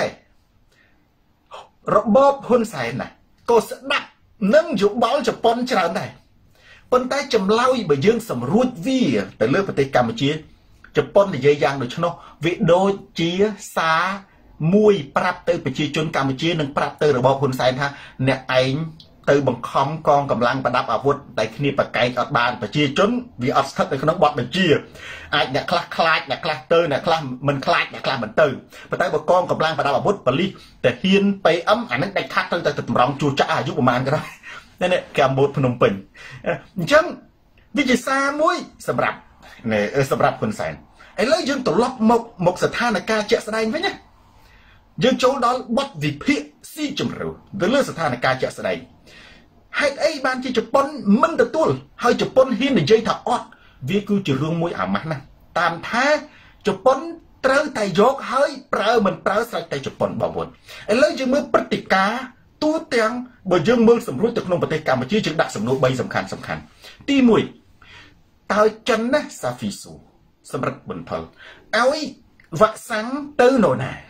របបហ៊ុនសែនណាក៏ស្ដាប់នឹងយោបល់ជប៉ុនច្រើនដែរប៉ុន្តែចម្លើយបើយើងសម្រួចវាទៅលើប្រទេសកម្ពុជាជប៉ុននិយាយយ៉ាងដូច្នោះវាដូចជាសារមួយប្រាប់ទៅប្រជាជនកម្ពុជានិងប្រាប់ទៅរបបហ៊ុនសែនថាអ្នកឯងទៅបង្ខំកងកម្លាំងប្រដាប់អាវុធតែគ្នាប្រកែកអត់បានប្រជាជនវាអត់ស្ថិតនៅក្នុងបទបញ្ជាអាចអ្នកខ្លះខ្លាចអ្នកខ្លះទៅអ្នកខ្លះមិនខ្លាចអ្នកខ្លះមិនទៅប៉ុន្តែបើកងកម្លាំងប្រដាប់អាវុធប៉ូលីសតែហ៊ាន PM អានឹងដាច់ខាត់ទៅតម្រង់ជួចាក់អាយុប្រហែលក៏ដែរនេះកម្ពុជាភ្នំពេញអញ្ចឹងវិជាសារមួយសម្រាប់ហ៊ុនសែនឥឡូវយើងត្រឡប់មកស្ថានភាពជាក់ស្ដែងវិញណាយើងចូលដល់បទវិភាគស៊ីជម្រៅទៅលើស្ថានភាពជាក់ស្ដែងហេតុអីបានជាជប៉ុនមិនទទួលហើយជប៉ុនហ៊ាននិយាយថាអត់វាគឺជារឿងមួយអាម៉ាស់ណាស់តាមថាជប៉ុនត្រូវតែយកហើយប្រើមិនប្រើស្រេចតែជប៉ុនបងប្អូនឥឡូវយើងមើលព្រឹត្តិការណ៍ទូទាំងបើយើងមើលសម្រួលទៅក្នុងប្រទេសកម្ពុជាយើងដាក់សំណួរ3សំខាន់ទី1តើចិនណាសាហ្វីស៊ូសម្រាប់បន្ថលឲ្យវ៉ាក់សាំងទៅនរណា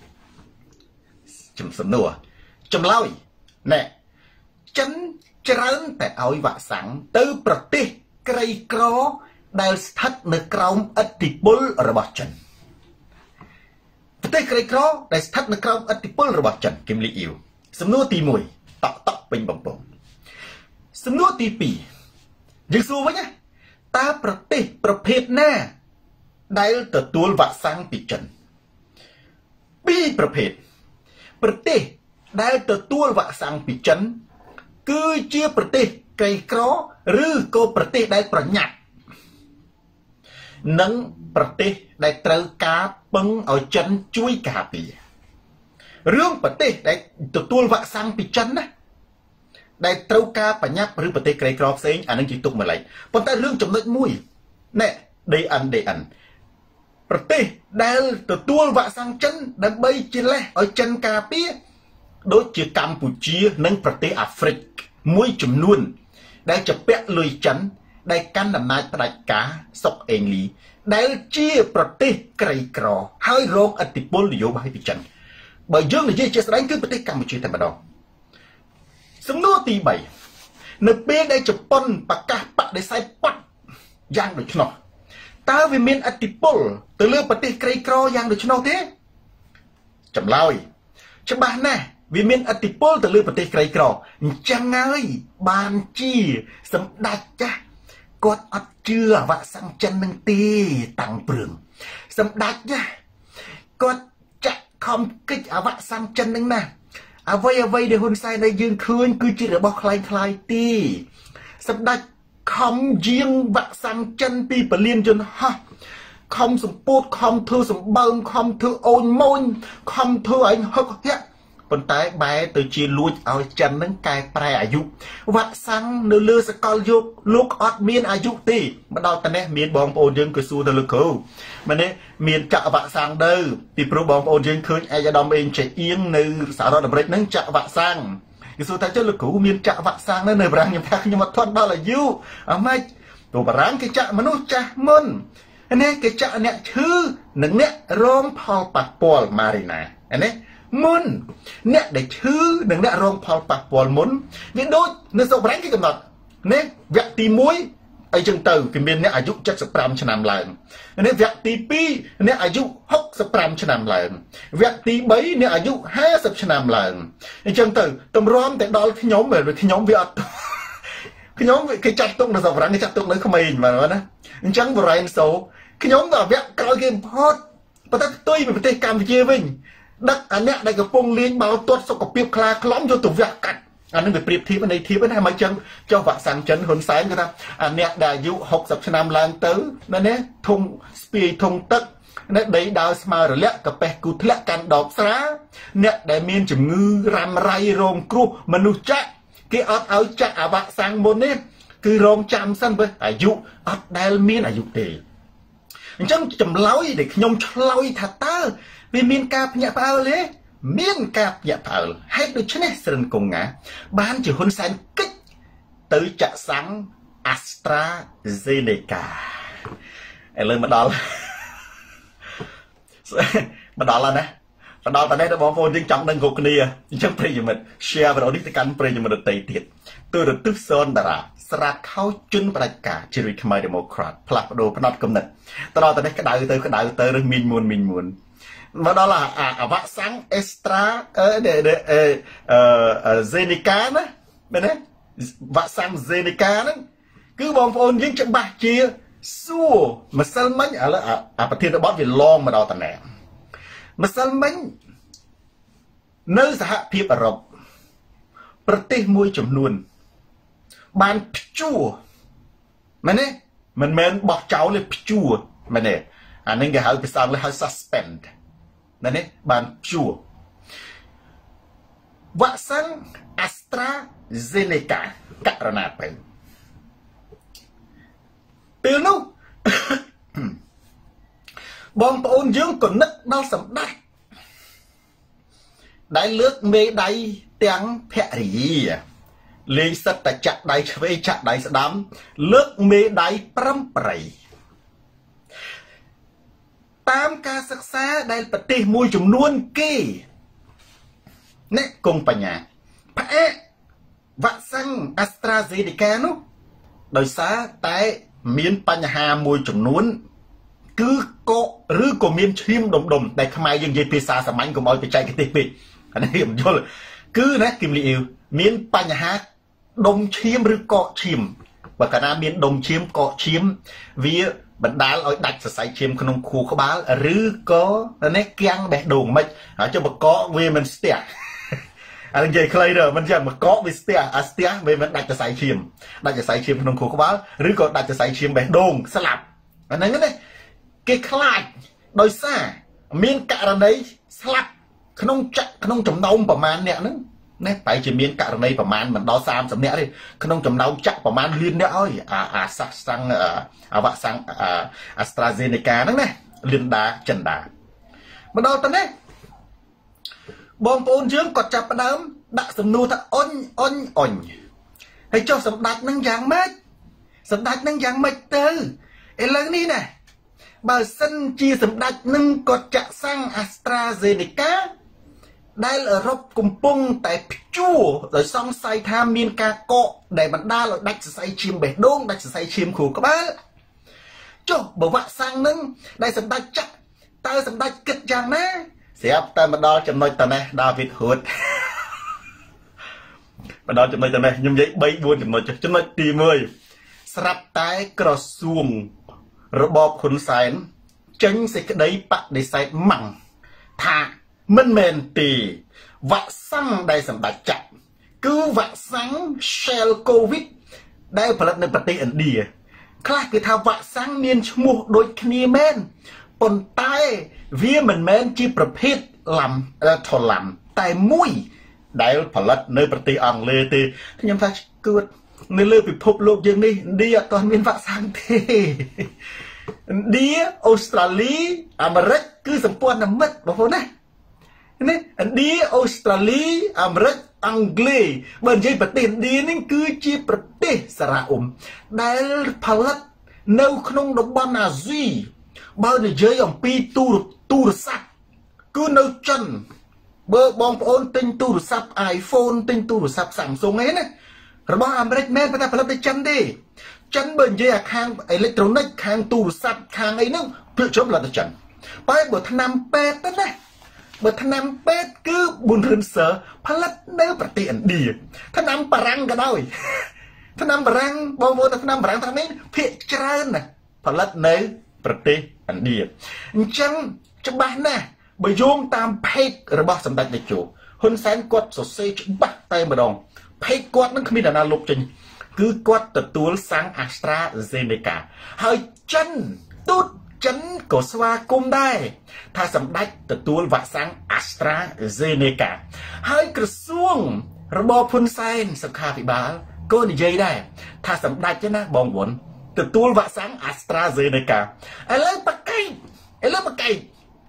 សំណួរចម្លើយណែចិនច្រើនតែឲ្យវ៉ាក់សាំងទៅប្រទេសក្រីក្រដែលស្ថិតនៅក្រោមឥទ្ធិពលរបស់ចិនប្រទេសក្រីក្រដែលស្ថិតនៅក្រោមឥទ្ធិពលរបស់ចិនគឹមលីអ៊ីវសំណួរទី1តក់ពេញបំពងសំណួរទី2យើងសួរវិញណាតើប្រទេសប្រភេទណាដែលទទួលវ៉ាក់សាំងពីចិន2ប្រភេទប្រទេសដែលទទួលវ៉ាក់សាំងពីចិនគឺជាប្រទេសក្រីក្រឬក៏ប្រទេសដែលប្រញាប់និងប្រទេសដែលត្រូវការពឹងឲ្យចិនជួយការពាររឿងប្រទេសដែលទទួលវ៉ាក់សាំងពីចិនណាដែលត្រូវការបញ្ញាប់ឬប្រទេសក្រីក្រផ្សេងអានឹងជាទុកម្លេចប៉ុន្តែរឿងចំណុចមួយណែ DN ប្រទេសដែលទទួលវ៉ាក់សាំងចិនដើម្បីជាលេសឲ្យចិនការពារដូចជាកម្ពុជានិងប្រទេសអាហ្វ្រិកមួយចំនួនដែលជាពាក់លុយចិនដែលកាន់អំណាចផ្ដាច់ការសុកអេងលីដែលជាប្រទេសក្រីក្រហើយរងឥទ្ធិពលនយោបាយពីចិនបើយើងនិយាយជាស្ដែងគឺប្រទេសកម្ពុជាតែម្ដងសំណួរទី3នៅពេលដែលជប៉ុនប្រកាសបដិសេធបត់យ៉ាងដូច្នោះតើវាមានឥទ្ធិពលទៅលើប្រទេសក្រីក្រយ៉ាងដូច្នោះទេចម្លើយច្បាស់ណាស់វាមានឥទ្ធិពលទៅលើប្រទេសក្រីក្រអញ្ចឹងហើយបានជាសម្ដេចចាស់គាត់អត់ជឿវ៉ាក់សាំងចិននឹងទេតាំងព្រឹងសម្ដេចចាស់គាត់ចាក់ខំគិចអាវ៉ាក់សាំងចិននឹងណាអ្វីដែលហ៊ុនសែនដែលយើងឃើញគឺជារបស់คล้ายទេសម្ដេចខំយាងវ៉ាក់សាំងចិនពីពលានយន្តហោះខំសម្ពោធខំធ្វើសម្បើមខំធ្វើអូនម៉ូនខំធ្វើឲ្យហឹកហាក់ប៉ុន្តែបែរទៅជាលួចឲ្យចិននឹងកែប្រែអាយុវ៉ាក់សាំងនៅលើសកលយុគលោកអត់មានអាយុទេមកដល់តែនេះមានបងប្អូនយើងគឺសួរទៅលោកគ្រូមែនទេមានចាក់វ៉ាក់សាំងទៅពីព្រោះបងប្អូនយើងឃើញឯកឧត្តមអេងចេអៀងនៅសហរដ្ឋអាមេរិកនឹងចាក់វ៉ាក់សាំងគេសួរថាចុះលោកគ្រូមានចាក់វ៉ាក់សាំងនៅបារាំងខ្ញុំថាខ្ញុំអត់ទាន់ដល់អាយុអម៉េចទៅបារាំងគេចាក់មនុស្សចាស់មុននេះគេចាក់អ្នកឈឺនិងអ្នករងផលប៉ះពាល់ម៉ារីណានេះមុនអ្នកដែលឈឺនិងអ្នករងផលប៉ះពាល់មុនវាដូចនៅស្រុកបារាំងគេកំណត់នេះវគ្គទី1អីចឹងទៅគេមានអ្នកអាយុ75ឆ្នាំឡើងនេះវគ្គទី2អ្នកអាយុ65ឆ្នាំឡើងវគ្គទី3អ្នកអាយុ50ឆ្នាំឡើងអញ្ចឹងទៅតម្រាំតែដល់ខ្ញុំខ្ញុំវាអត់ខ្ញុំគេចាត់ទុកនៅស្រុកបារាំងគេចាត់ទុកនៅក្មេងបាទណាអញ្ចឹងបរិញ្ញាសូខ្ញុំដល់វគ្គក្រោយគេផុតប៉ុន្តែផ្ទុយពីប្រទេសកម្ពុជាវិញដឹកអាអ្នកដែលកំពុងលេងបាល់ទាត់សុខភាពខ្លាខ្លំយកទៅវះកាត់អានឹងវាប្រៀបធៀបនៃធៀបណាមិនចឹងចុះវ៉ាក់សាំងចិនហ៊ុនសែនគាត់ថាអាអ្នកដែលអាយុ60ឆ្នាំឡើងទៅណាធុងស្ពាយធុងទឹកដីដើរស្មើរលាក់កាពះគូធ្លាក់កាន់ដបស្រាអ្នកដែលមានជំងឺរ៉ាំរ៉ៃរងគ្រោះមនុស្សចាក់គេអត់ឲ្យចាក់អាវ៉ាក់សាំងមុននេះគឺរងចាំសិនបើអាយុអត់ដែលមានអាយុទេអញ្ចឹងចម្លើយដែលខ្ញុំឆ្លើយថាតើ vì miền cạp nhẹ phao đấy miền cạp nhẹ phao hay được chứ này sơn cùng ngã ban chỉ hôn sen kích tới chợ sáng AstraZeneca lên mà đó mà đó là nè và đó tại đây nó bỏ vô những trong đang gục nia trong pre mình share vào đó đi tới căn pre mình được tây tiệt tôi được tức sơn đã sạt khâu chân bạch cả chỉ riêng Khmer Democrat plak đồ phật công nịch tao đó tại đây cái đại tới được mình muốn và đó là vắc sáng extra để Zeneca đó bên đấy vắc sáng Zeneca đó cứ bom phôn những trận bạc chia xua mà sao mấy ởประเทศบอสvề long mà đó tại này mà sao mấy nơi xã hội Ả Rậpประเทศมวยจำนวนบานชัวมันเนี่ยมันบอกเจ้าเลยชัวมันเนี่ยอันนี้ก็หาภาษาเลยหา suspend นั่นเนี่ยบานชัววัคซีน AstraZeneca การนาไปเปลี่ยนนู้บองปอนยืงก่อนนึกดาวสำได้ได้เลือกเมย์ได้เตียงแพรีเลี้ยงสัตว์แต่จัดได้ช่วยจัดได้สะดำเลือกเมย์ได้ปรำปรีตามการศึกษาได้ปฏิมวยจำนวนกี่เนี่ยกงปัญญาพระเอกวัคซีน AstraZeneca นู้โดยสาแต่มีนปัญหามวยจำนวนคือก็หรือก็มีชิมดมแต่ทำไมยังยีปีศาสมัยก็มอยไปใจกันติดปีอันนี้ผมยอเลยคือนะกิมลีอิวมีนปัญหาดมชิมหรือเกาะชิมว่าขณะมีนดมชิมเกาะชิมวิบรรดาเอาดัดใส่ชิมขนมคูเขาบ้าหรือก็อันนี้แกงแบบโด่งไม่อาจจะบอกเกาะเวมันสเตียอันนี้เคยเด้อมันจะมาเกาะวิสเตียสเตียเวมันดัดจะใส่ชิมขนมคูเขาบ้าหรือก็ดัดจะใส่ชิมแบบโด่งสลับอันนั้นก็ได้เกี่ยคลาดโดยซ่ามีนการในสลับขนมจำนำประมาณเนี่ยนึงเนี่ยไปจะมีนการในประมาณมันดอซามสำเนียเลยขนมจำนำจักประมาณลินเนี่ยอ้อยสักสังวะสังAstraZenecaนั่นไงลินดาจันดามาดอตอนนี้บอมปูนเชื่อมกดจับประเดิมดักสำนูถ้าอ่อนให้เจ้าสำดักนั่งอย่างไม่ตื้อไอ้เรื่องนี้เนี่ยบางสันจีสำดักนึ่งกดจะสร้างAstraZenecaได้รบกุมปุ้งแต่จู่โดยซ่องใส่ทามีนกาโกะได้บรรดาเราดักใส่ชิมเบ็ดดงดักใส่ชิมขู่ก็บ้าจู่บอกว่าสร้างนึ่งได้สำดักจักตาสำดักกึศอย่างนะเสียบแต่มาดอจำนวนแต่ไหนดาวิดฮูดมาดอจำนวนแต่ไหนยุ่งยิ่งใบบัวจำนวนตีมือสลับตายกระซุ่มระบบขนสายจังสิกได้ปะได้ใส่มั่งถ้ามันเมนตีวัคซีนได้สำดักจับคือวัคซีนเชลโควิดได้ผลิตในประเทศอินเดียคลาคือทำวัคซีนเมียนชมูกโดยคณีเมนปนใต้เวียมันเมนจีประเภทลำทอลำแต่มุ้ยได้ผลิตในประเทศอังกฤษที่ยังทัชเกิดในเรื่องพิภพโลกยังนี่เดียตอนมีวัคซีนเทเดียออสเตรเลียอเมริกคือสมบูรณ์น้ำมัดบอกว่านะนี่เดียออสเตรเลียอเมริกอังกฤษบางทีประเทศเดียนี่คือจีประเทศสระได้ผลิตในขนมดอกบานาซีบางทีเจออย่างปีตูรศัพท์คือในจันเบอร์บองโอนติงตูรศัพท์ไอโฟนติงตูรศัพท์สั่งส่งไงนะระบบอเมริกแม่ไปทำผลิตจันดีจันเบิร์นเยอะข้างอิเล็กทรอนิกส์ข้างตูรศัพท์ข้างไอ้นั่งเพื่อชมผลิตจันไปบทนำเป็ดนั่นแหละบทนำเป็ดคือบุญเรือนเสือผลิตในประเทศอินเดียถ้านำปรังก็ได้ถ้านำปรังบางคนถ้านำปรังทางนี้เพียเจริญนะผลิตในประเทศอินเดียจังจะบ้านนะไปโยงตามเพจระบบสำนักในจูหุ่นแสนกดสดเซจบักไตมาดองเพจกดนั่นคือมีแต่นาลบจริงคือกดตัวสังAstraZenecaให้จันตุ๊ดจันก็สวากุมได้ถ้าสำนักตัววัคซีนAstraZenecaให้กระทรวงระบบหุ่นแสนสุขาภิบาลก็นิยได้ถ้าสำนักจะนะบองวนตัววัคซีนAstraZenecaอะไรปะไก่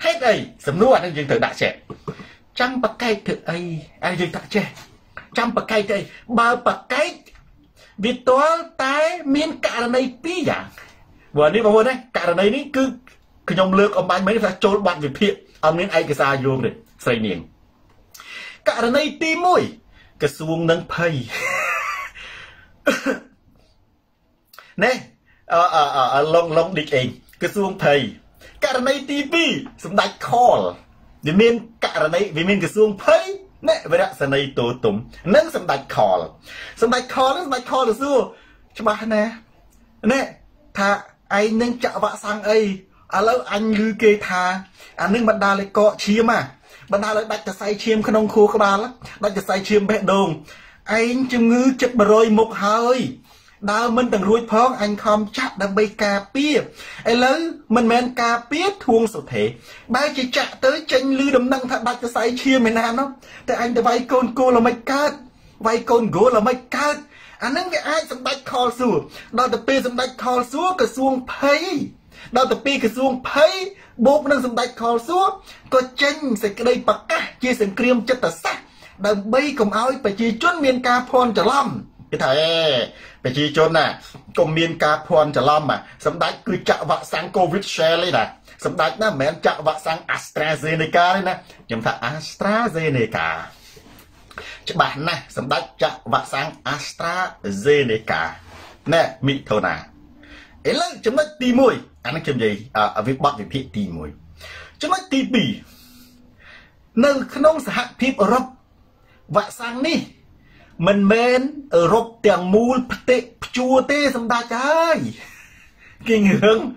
hết ấy sầm nua anh dừng từ đã trẻ trăm bậc cây từ ấy anh dừng đã trẻ trăm bậc cây đây ba bậc cây vì toán tái miên cả này tí dạng vừa đi vào vừa đây cả này ní cứ nhom lược ông bạn mấy phải trốn bạn về phía ông nên ai cái sao vô này xây niềng cả này tí mũi cái xuông nâng phây nè lông địch ấy cái xuông phây cả này tí pi sum đạch call vì miên cả này vì miên cái xuông phây nè vậy đó sân này tổ tụng nâng sum đạch call là xưa cho bà nè thà anh nâng chợ vạ sang ấy lâu anh lư kê thà anh nâng bật đà lại cọ chiêm bật đà lại đặt say chiêm khăn ông khô các bà lắm đặt say chiêm bẹ đồn anh chừng ngư chất bà rồi một hơi đào mình từng ruột phong anh không chắc đã bay cà pia ấy lớn mình men cà pia thuông sổ thể ba chỉ chạ tới tranh lư đầm năng thật đặt say chiêm mày nào nóแต่anh đã vay con cô là mấy cát vay con gỗ là mấy cát anh nâng cái ai sầm đạch call xua đào tập pi sầm đạch call xua cái xuông phây đào tập pi cái xuông phây bốp nâng sầm đạch call xua có tranh sẽ cái đây bạc cá chia sừng cream chất tờ sắc đào bay cùng áo phải chia chốt miền ca phòn trở lâm cái thầy phải chia chốt nè cùng miền ca phòn trở lâm mà sầm đạch cứ chạ vạ sang covid share lên nè sầm đạch nó mẹ chạ vạ sang AstraZeneca đấy nè nhầm thật AstraZeneca bạn này sắm đách chạ vạ sang AstraZeneca nè mỹ thầu nà ấy là chúng nó tì mùi anh nói chấm gì việc bắt việc thị tì mùi chúng nó tì bì nâng không sẽ hạ phép ở Rộp vạ sang ní mình bên ở Rộp tiền mùi tệ chua tê sắm đách ơi kinh hướng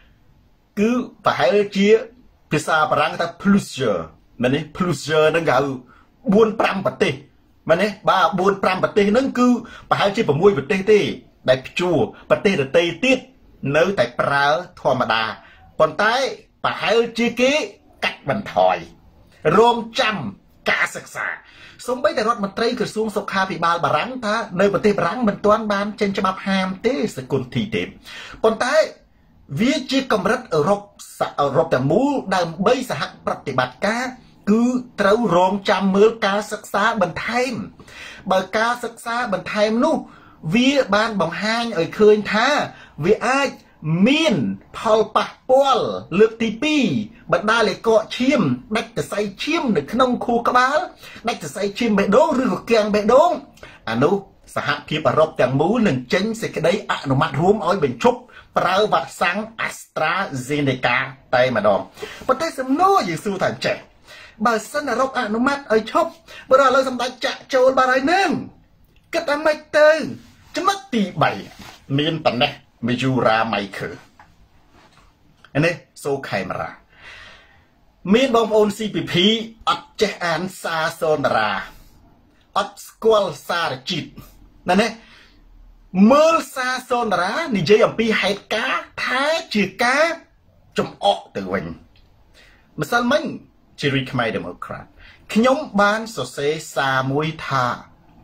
cứ phải chia phía xa bà răng ta plusieurs mà này plusieurs nó gạo buôn pram bát tê mà nè ba buôn pram bát tê nâng cứ bà hai chi bà mui bát tê đại chùa bát tê là tê tiết nơi tại pra thua mà đà còn tại bà hai chi kế cắt bàn thỏi rôm trăm cả sặc sả sống bấy tại rót mặt tây cửa xuống sọc kha bị ba bà rắn ta nơi bát tê bà rắn mình toán ban trên cho bắp ham tê sẽ còn thị tiệm còn tại viết chi cầm rất ở Rộp tại mũ đang bây sẽ hạng bật để bạt cá cứ trâu rong trăm mưa ca sắc xa bần thêm bởi ca sắc xa bần thêm nu vì ban bằng hai ở khơi tha vì ai miên paul paul lược tí pi bật đa lại cọ chiêm đạch từ say chiêm được nông khu các bá đạch từ say chiêm bệ đố rư của kèng bệ đố nu xã hạ kia bà rộp tàng mũ nâng chênh sẽ cái đấy nó mặt rúm ôi bình chúc prao vạt sáng AstraZeneca tay mà đòn và tay sớm nô như sư thành trẻ bà sân là rốc nó mắt ở chốc bà ra lời xong đã chạy trốn bà nói nâng kết đã mạch tư chứ mất tỷ bảy miên tần này mới dù ra mày khử anh ấy số khai mà ra miên bông ôn CPP ớt chế án xa xôn ra ớt squall xa chít nè nè mơ xa xôn ra nì dây ẩm pi hãy cá thái chìa cá trong ọ từ mình mà sao mình chỉ riêng Khmer Democrat khi nhóm ban sổ xế xa mùi thà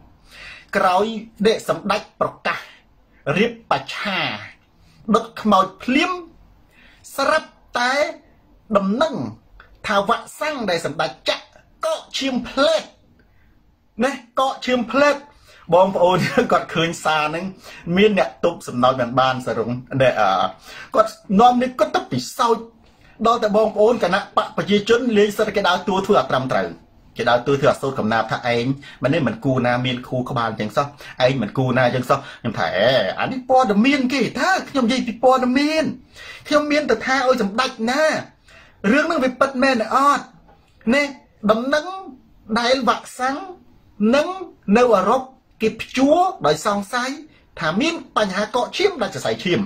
cõi để sắm đách bọc cả riêng bà cha đốt khmoi phliếm sắp té đầm nâng thảo vạ xăng để sắm đách chắc có chiêm plate nè có chiêm plate bom ôn còn khơi xa nâng miên nhạc tục sắm nói bàn ban sả rung để còn non nên có tấp bị sau đó tại bom ôn cả nè bạn phải chia chốn lấy sao cái đào tua thừa trầm trời cái đào tua thừa sâu cầm nạp thà anh mà nên mình cu na miên khu các bạn chẳng sao anh mình cu na chẳng sao nhưng thề anh đi po đầm miên kì thà nhom gì đi po đầm miên nhom miên từ tha ôi chấm đạch na riêng nó về bật men ọt nè đầm nắng đại vạc sáng nắng nâu ở rốc kịp chúa đòi song sai thả miên bành hà cọ chiêm làจะใส่ chiêm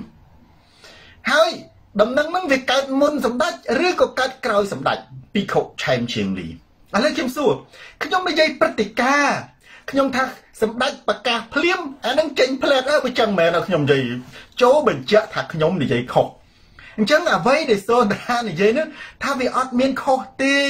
hai đầm nắng nắng việc cắt môn sầm đạch rứa có cắt cào sầm đạch pi khổ chém chiêm lìอะไรchiêm xuaขยมไม่ใช่ปฏิกาขยมทักสำดักปากกาเพลียมอันนั้นเจงเพลดไปจังแม่เราขยมใจโจ้เป็นเจ้าทักขยมในใจขบจังไว้เดี๋ยวโซดาในใจนั้นถ้าวิออดเมียนโคตี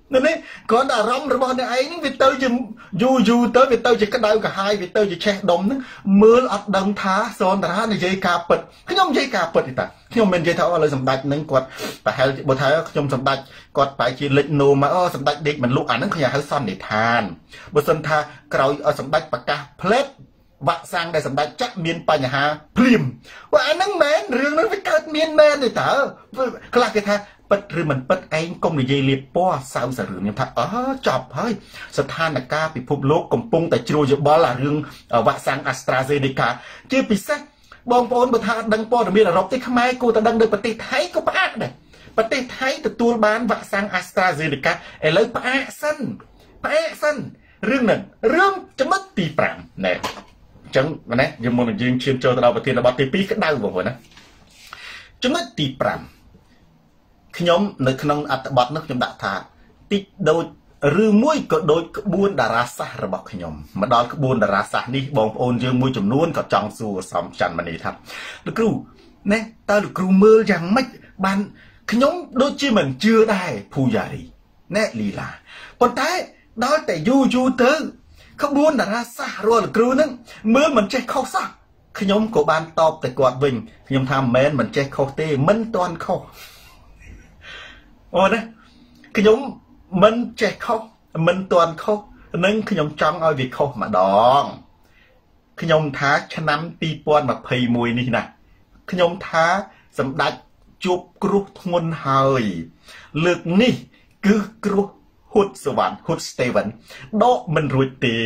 នេះគាត់អារម្មណ៍របស់អ្នកឯងហ្នឹងវាទៅជាយូរទៅវាទៅជាក្តៅក្រហាយវាទៅជាឆេះដុំហ្នឹងមើលអត់ដឹងថាសនតារានិយាយការពិតខ្ញុំនិយាយការពិតទេតាខ្ញុំមិននិយាយថាឥឡូវសម្ដេចហ្នឹងគាត់ប្រហែលបើថាខ្ញុំសម្ដេចគាត់បែរជាលេចនោមមកសម្ដេចដេកមិនលក់អាហ្នឹងខ្ញុំហៅសន្និដ្ឋានបើសិនថាក្រោយសម្ដេចប្រកាសផ្លេតវ៉ាក់សាំងដែលសម្ដេចចាក់មានបញ្ហាភ្លាមว่าអាហ្នឹងមែនរឿងហ្នឹងវាកើតមានមែនទេតើខ្លះគេថាពិតឬមិនពិតឯងកុំនិយាយលៀបពណ៌សៅសរឿងខ្ញុំថាចប់ហើយស្ថានភាពពិភពលោកកំពុងតែជ្រួលច្បល់អារឿងវ៉ាក់សាំង AstraZeneca ជាពិសេសបងប្អូនបើថាដឹងព័ត៌មានអឺរ៉ុបទេខ្មែរគួរតែដឹងនៅប្រទេសថៃក៏ផ្អាកដែរប្រទេសថៃទទួលបានវ៉ាក់សាំង AstraZeneca ឥឡូវផ្អាកសិនរឿងហ្នឹងរឿងចំណុចទី5ណែអញ្ចឹងណាយើងមុនយើងឈានចូលទៅដល់ប្រធានបទទី2ក្តៅបងប្អូនណាចំណុចទី5ខ្ញុំនៅក្នុងអត្ថបទនោះខ្ញុំដាក់ថាតិចដូចឬមួយក៏ដូចក្បួនតារាសាស្ត្ររបស់ខ្ញុំមកដល់ក្បួនតារាសាស្ត្រនេះបងប្អូនយើងមួយចំនួនក៏ចង់សួរសំច័ន្ទមនីថាលោកគ្រូណែតើលោកគ្រូមើលយ៉ាងម៉េចបានខ្ញុំដូចជាមិនជឿដែរភូយ៉ារីណែលីឡាប៉ុន្តែដល់តែយូរទៅក្បួនតារាសាស្ត្ររបស់លោកគ្រូហ្នឹងមើលមិនចេះខុសសោះខ្ញុំក៏បានតបទៅគាត់វិញខ្ញុំថាមិនចេះខុសទេមិនទាន់ខុសអូណាខ្ញុំមិនចេះខុសមិនទាន់ខុសនឹងខ្ញុំចង់ឲ្យវាខុសម្ដងខ្ញុំថាឆ្នាំ2021នេះណាខ្ញុំថាសម្ដេចជួបគ្រោះធ្ងន់ហើយលើកនេះគឺគ្រោះហ៊ុតសវណ្ណហ៊ុតស្ទេវិនដកមិនរួចទេ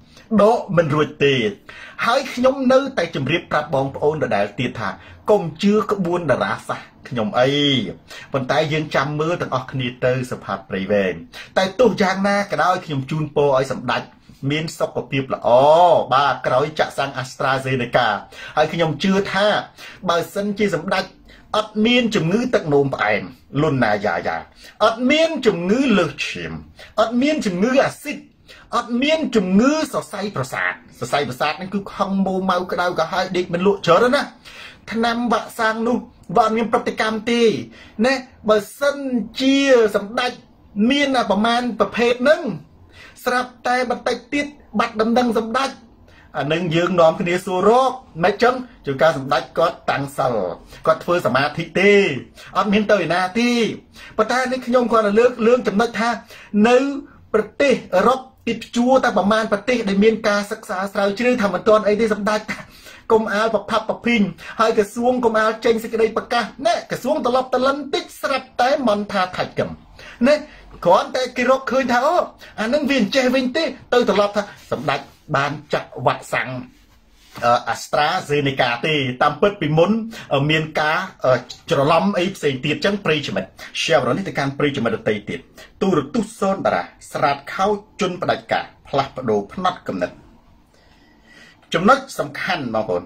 ហើយខ្ញុំនៅតែជម្រាបប្រាប់បងប្អូនដដែលទៀតថាកុំជឿក្បួនតារាសាស្ត្រខ្ញុំអីប៉ុន្តែយើងចាំមើលទាំងអស់គ្នាទៅសភាពព្រៃវែងតែទោះយ៉ាងណាក៏ដោយខ្ញុំជូនពរឲ្យសម្ដេចមានសុខភាពល្អបាទក្រោយចាក់សាំង AstraZeneca ហើយខ្ញុំជឿថាបើសិនជាសម្ដេចអត់មានជំងឺទឹកនោមផ្អែមលុនណាយ៉ាអត់មានជំងឺលើសឈាមអត់មានជំងឺអាស៊ីតអត់មានជំងឺសរសៃប្រសាទនេះគឺខំម៉ូម៉ៅក្តៅក៏ហើយដេកមិនលក់ច្រើនណាថ្នាំវ៉ាក់សាំងនោះវាអត់មានប្រតិកម្មទេណាបើសិនជាសម្ដេចមានប្រមាណប្រភេទហ្នឹងស្រាប់តែបន្តិចទៀតបាត់ដំណឹងសម្ដេចអានឹងយើងនាំគ្នាសួររកមិនចឹងជួនកាលសម្ដេចគាត់តាំងសិលគាត់ធ្វើសមាធិទេអត់មានទៅឯណាទេប៉ុន្តែនេះខ្ញុំគាត់លើករឿងចំណុចថានៅប្រទេសអឺរ៉ុបទីព្យួរតែប្រមាណប្រទេសដែលមានការសិក្សាស្រាវជ្រាវថាមិនទាន់អីទេសម្ដេចកុំអាលប្រផាប់ប្រភីងហើយក្រសួងកុំអាលចេញសេចក្តីប្រកាសណែក្រសួងត្រឡប់តលិនតិចស្រាប់តែមន្តថាថាច់កឹមណែគ្រាន់តែគេរកឃើញថាអានឹងវាអញ្ចេះវិញទេទៅត្រឡប់ថាសម្ដេចបានចាក់វ៉ាក់សាំងAstraZeneca ទេតាមពិតពីមុនមានការច្រឡំអីផ្សេងទៀតចឹងប្រិយមិត្ត share នេះទៅកាន់ប្រិយមិត្តដទៃទៀតទូរទស្សន៍សូនតារាស្រាតខោជន់ផ្ដាច់ការផ្លាស់ប្ដូរផ្នត់កំណត់ចំណុចសំខាន់បងប្អូន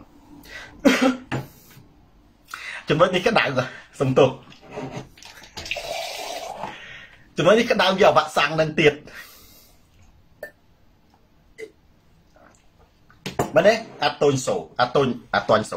ចំណុចនេះក្តៅសំទោសចំណុចនេះក្តៅយកវ៉ាក់សាំងនឹងទៀតមែនទេអាតុញសូ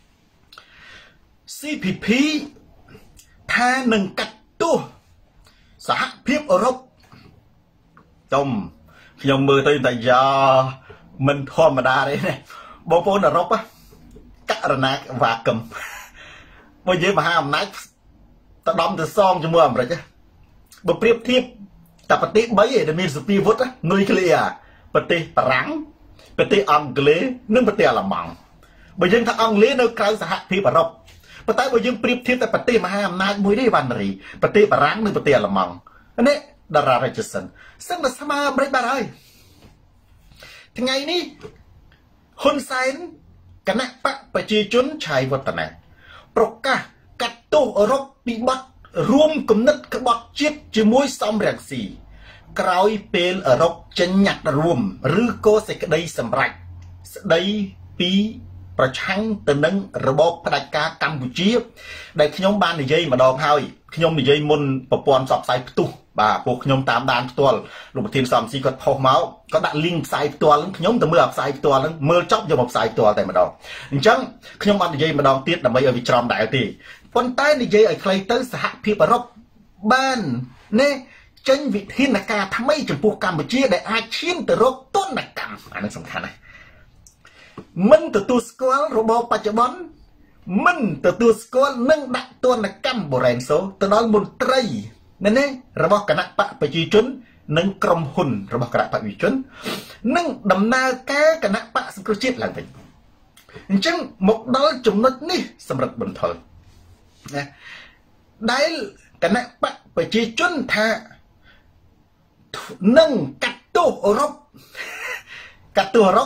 CPP ថានឹងកាត់ទោសសហភាពអឺរ៉ុបខ្ញុំមើលទៅតែយ៉ាមិនធម្មតាទេណាបងប្អូនអឺរ៉ុបករណីវ៉ាកឹមបើយើងមហាអំណាចតដំទៅសងជាមួយអាមេរិកបើប្រៀបធៀបតែប្រទេស3ឯដែលមានសុភាវុធនុយក្លេអ៊ែរប្រទេសបារាំងប្រទេសអង់គ្លេសនិងប្រទេសអាល្លឺម៉ង់បើយើងថាអង់គ្លេសនៅក្រៅសហភាពអឺរ៉ុបប៉ុន្តែបើយើងប្រៀបធៀបតែប្រទេសមហាអំណាចមួយនេះវ៉ាន់រីប្រទេសបារាំងនិងប្រទេសអាល្លឺម៉ង់នេះតារា Richardson សឹងតែស្មើអាមេរិកបាត់ហើយថ្ងៃនេះហ៊ុនសែនគណៈបកប្រជាជនឆាយវឌ្ឍនៈប្រកាសកាត់ទោសអឺរ៉ុបពីបទរួមគំនិតក្បត់ជាតិជាមួយសំរងស៊ីក្រោយពេលអឺរ៉ុបចេញញត្តិរួមឬក៏សេចក្តីសម្រេចស្ដីពីប្រឆាំងទៅនឹងរបបផ្ដាច់ការកម្ពុជាដែលខ្ញុំបាននិយាយម្ដងហើយខ្ញុំនិយាយមុនប្រព័ន្ធផ្សព្វផ្សាយផ្ទុះបាទពួកខ្ញុំតាមដានផ្ទាល់លោកប្រធានសំស៊ីគាត់ផុសមកគាត់ដាក់ link ផ្សាយផ្ទាល់ហ្នឹងខ្ញុំទៅមើលផ្សាយផ្ទាល់ហ្នឹងមើលចប់យកមកផ្សាយផ្ទាល់តែម្ដងអញ្ចឹងខ្ញុំអត់និយាយម្ដងទៀតដើម្បីឲ្យវាច្រំដែរទេប៉ុន្តែនិយាយឲ្យខ្លីទៅសហភាពអឺរ៉ុបបានណែចេញវិធានការថ្មីចំពោះកម្ពុជាដែលអាចឈានទៅរកទណ្ឌកម្មអានេះសំខាន់ណាស់មិនទទួលស្គាល់របបបច្ចុប្បន្នមិនទទួលស្គាល់និងដាក់ទណ្ឌកម្មបូរ៉ែនសូទៅដល់មន្ត្រីណារបស់គណៈបកប្រជាជននិងក្រុមហ៊ុនរបស់គណៈបកប្រជាជននិងដំណើរការគណៈបកសង្គ្រោះជាតិឡើងវិញអញ្ចឹងមកដល់ចំណុចនេះសម្រាប់បន្ថយណាដែលគណៈបកប្រជាជនថានឹងកាត់ទោសអឺរ៉ុបកាត់ទោសអឺរ៉ុប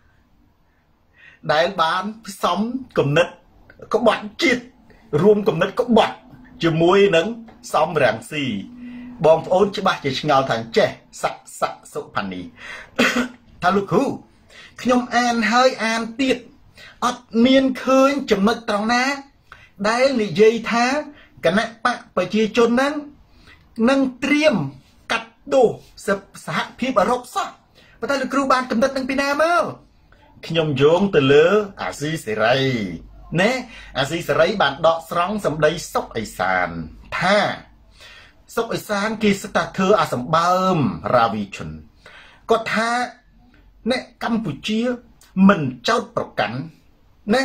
ដែលបានផ្សំគំនិតក្បត់ជាតិរួមគំនិតក្បត់ជាមួយនឹងសំរងស៊ីបងប្អូនច្បាស់ជាឆ្ងល់ថាចេះស័កសុផានីថាលោកគ្រូខ្ញុំអានហើយអានទៀតអត់មានឃើញចំណុចត្រង់ណាដែលនិយាយថាគណៈបកប្រជាជនហ្នឹងនឹងត្រៀមកាត់ទោសសហភាពអឺរ៉ុបសោះប៉ុន្តែលោកគ្រូបានកំណត់នឹងពីណាមកខ្ញុំយោងទៅលើអាស៊ីសេរីណែអាស៊ីសេរីបានដកស្រង់សម្ដីសុកអេសានថាសុកអេសានគេស្តាធ្វើអាសម្បើមរាវីជនគាត់ថាអ្នកកម្ពុជាមិនចោតប្រកាន់ណែ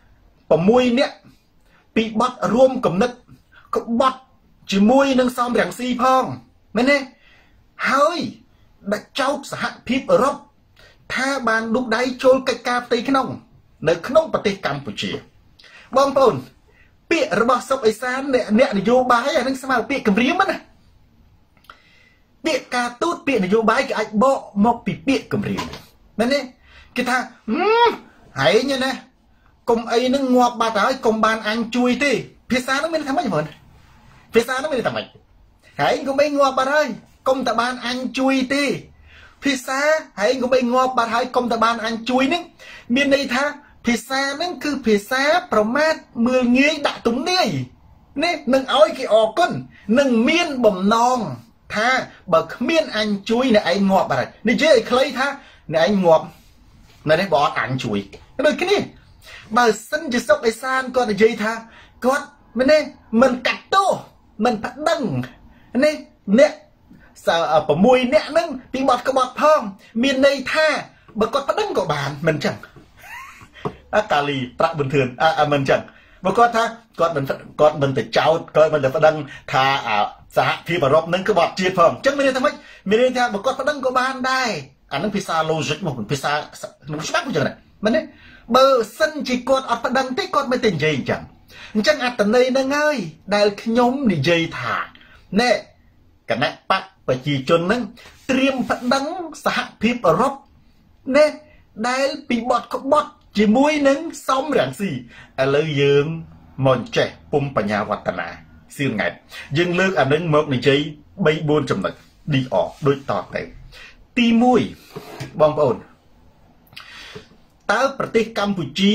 6នាក់ពីបត់រួមគំនិតក្បត់ជាមួយនឹងសំរងស៊ីផងមែនទេហើយដាក់ចោតសហភាពអឺរ៉ុបថាបានដុកដៃចូលកិច្ចការផ្ទៃក្នុងនៅក្នុងប្រទេសកម្ពុជាបងប្អូនពាក្យរបស់សុកអេសានអ្នកនយោបាយអានឹងស្មើពាក្យគម្រាមណាពាក្យការទូតពាក្យនយោបាយគេអាចបកមកពីពាក្យគម្រាមមែនទេគេថាហែងណាកុំអីនឹងងាប់បាត់ហើយកុំបានអញជួយទេភាសានោះមានថាម៉េចបងភាសានោះមានថាម៉េចហែងកុំអីងាប់បាត់ហើយកុំតែបានអញជួយទេភាសាហែងកុំអីងាប់បាត់ហើយកុំតែបានអញជួយនឹងមានន័យថាភាសាហ្នឹងគឺភាសាប្រមាថមើលងាយដាក់ទំនាយនេះនឹងឲ្យគេអរគុណនឹងមានបំណងថាបើគ្មានអញជួយអ្នកឯងងាប់បាត់ហើយនិយាយឲ្យខ្លីថាអ្នកឯងងាប់នៅនេះបើអត់អញជួយដូចគ្នាបើសិនជាសុកអេសានគាត់និយាយថាគាត់មែនទេមិនកាត់ទោសមិនប្តឹងនេះអ្នក6អ្នកហ្នឹងពីបត់ក្បត់ផងមានន័យថាបើគាត់ប្តឹងក៏បានមិនចឹងកាលីប្រាក់បន្ទឿនមិនចឹងបើគាត់ថាគាត់មិនទៅចោតគាត់មិនទៅប្តឹងថាសហភាពអឺរ៉ុបនឹងក្បត់ជាតិផងចឹងមានន័យថាម៉េចមានន័យថាបើគាត់ប្តឹងក៏បានដែរអានឹងភាសា logic មកភាសាក្នុងច្បាប់អញ្ចឹងណាមែនទេបើសិនជាគាត់អត់ប្តឹងទេគាត់មិនទៅនិយាយអញ្ចឹងអត្តន័យហ្នឹងហើយដែលខ្ញុំនិយាយថាណែគណៈបកប្រជាជនហ្នឹងត្រៀមប្តឹងសហភាពអឺរ៉ុបណែដែលពីបត់ក្បត់ជាមួយនឹងសំរងស៊ីឥឡូវយើងមកចេះពុំបញ្ញាវឌ្ឍនាសៀងង៉ែតយើងលើកអានឹងមកនិយាយ 3-4 ចំណុចឌីអដូចតទៅទី1បងប្អូនតើប្រទេសកម្ពុជា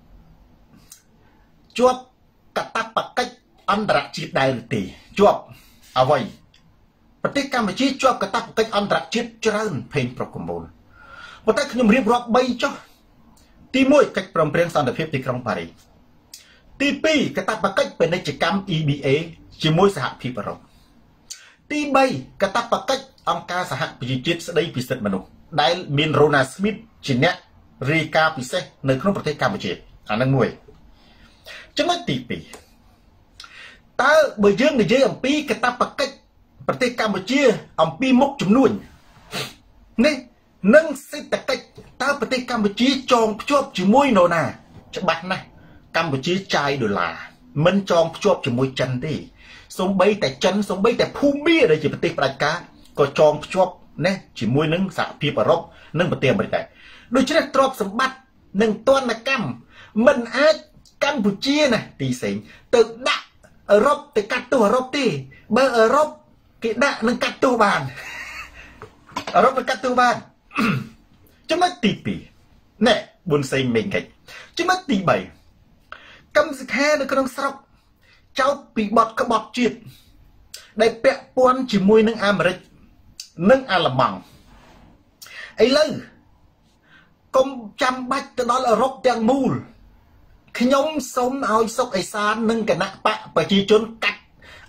ជាប់កាតព្វកិច្ចអន្តរជាតិដែរឬទេជាប់អ្វីប្រទេសកម្ពុជាជាប់កាតព្វកិច្ចអន្តរជាតិច្រើនភេងប្រកមូលប៉ុន្តែខ្ញុំរៀបរាប់3ចុះទី1កិច្ចព្រមព្រៀងសន្តិភាពទីក្រុងប៉ារីសទី2កាតព្វកិច្ចពាណិជ្ជកម្ម EBA ជាមួយសហភាពអឺរ៉ុបទី3កាតព្វកិច្ចអង្គការសហប្រជាជាតិស្តីពីសិទ្ធិមនុស្សដែលមាន Ronald Smith ជាអ្នករាយការណ៍ពិសេសនៅក្នុងប្រទេសកម្ពុជាអានឹងមួយចំណុចទី2តើបើយើងនិយាយអំពីកាតព្វកិច្ចប្រទេសកម្ពុជាអំពីមុខចំនួននេះនិងសេដ្ឋកិច្ចតើប្រទេសកម្ពុជាចងភ្ជាប់ជាមួយនរណាច្បាស់ណាស់កម្ពុជាចាយដុល្លារមិនចងភ្ជាប់ជាមួយចិនទេសូម្បីតែចិនសូម្បីតែភូមាដែលជាប្រទេសផ្ដាច់ការក៏ចងភ្ជាប់ណាជាមួយនឹងសហភាពអឺរ៉ុបនិងប្រទេសអាមេរិកដែរដូច្នេះទ្រព្យសម្បត្តិនិងទណ្ឌកម្មមិនអាចកម្ពុជាណាទីផ្សេងទៅដាក់អឺរ៉ុបទៅកាត់ទោសអឺរ៉ុបទេបើអឺរ៉ុបគេដាក់នឹងកាត់ទោសបានអឺរ៉ុបនឹងកាត់ទោសបានចំណុចទី2ណែប៊ុនសេងមេងកិច្ចចំណុចទី3កម្មសិក្ខានៅក្នុងស្រុកចោទពីបទក្បត់ជាតិដែលពាក់ព័ន្ធជាមួយនឹងអាមេរិកនិងអាល្លឺម៉ង់ឥឡូវកុំចាំបាច់ទៅដល់អឺរ៉ុបទាំងមូលខ្ញុំសូមឲ្យសុកអេសាននិងគណៈបកប្រជាជនកាត់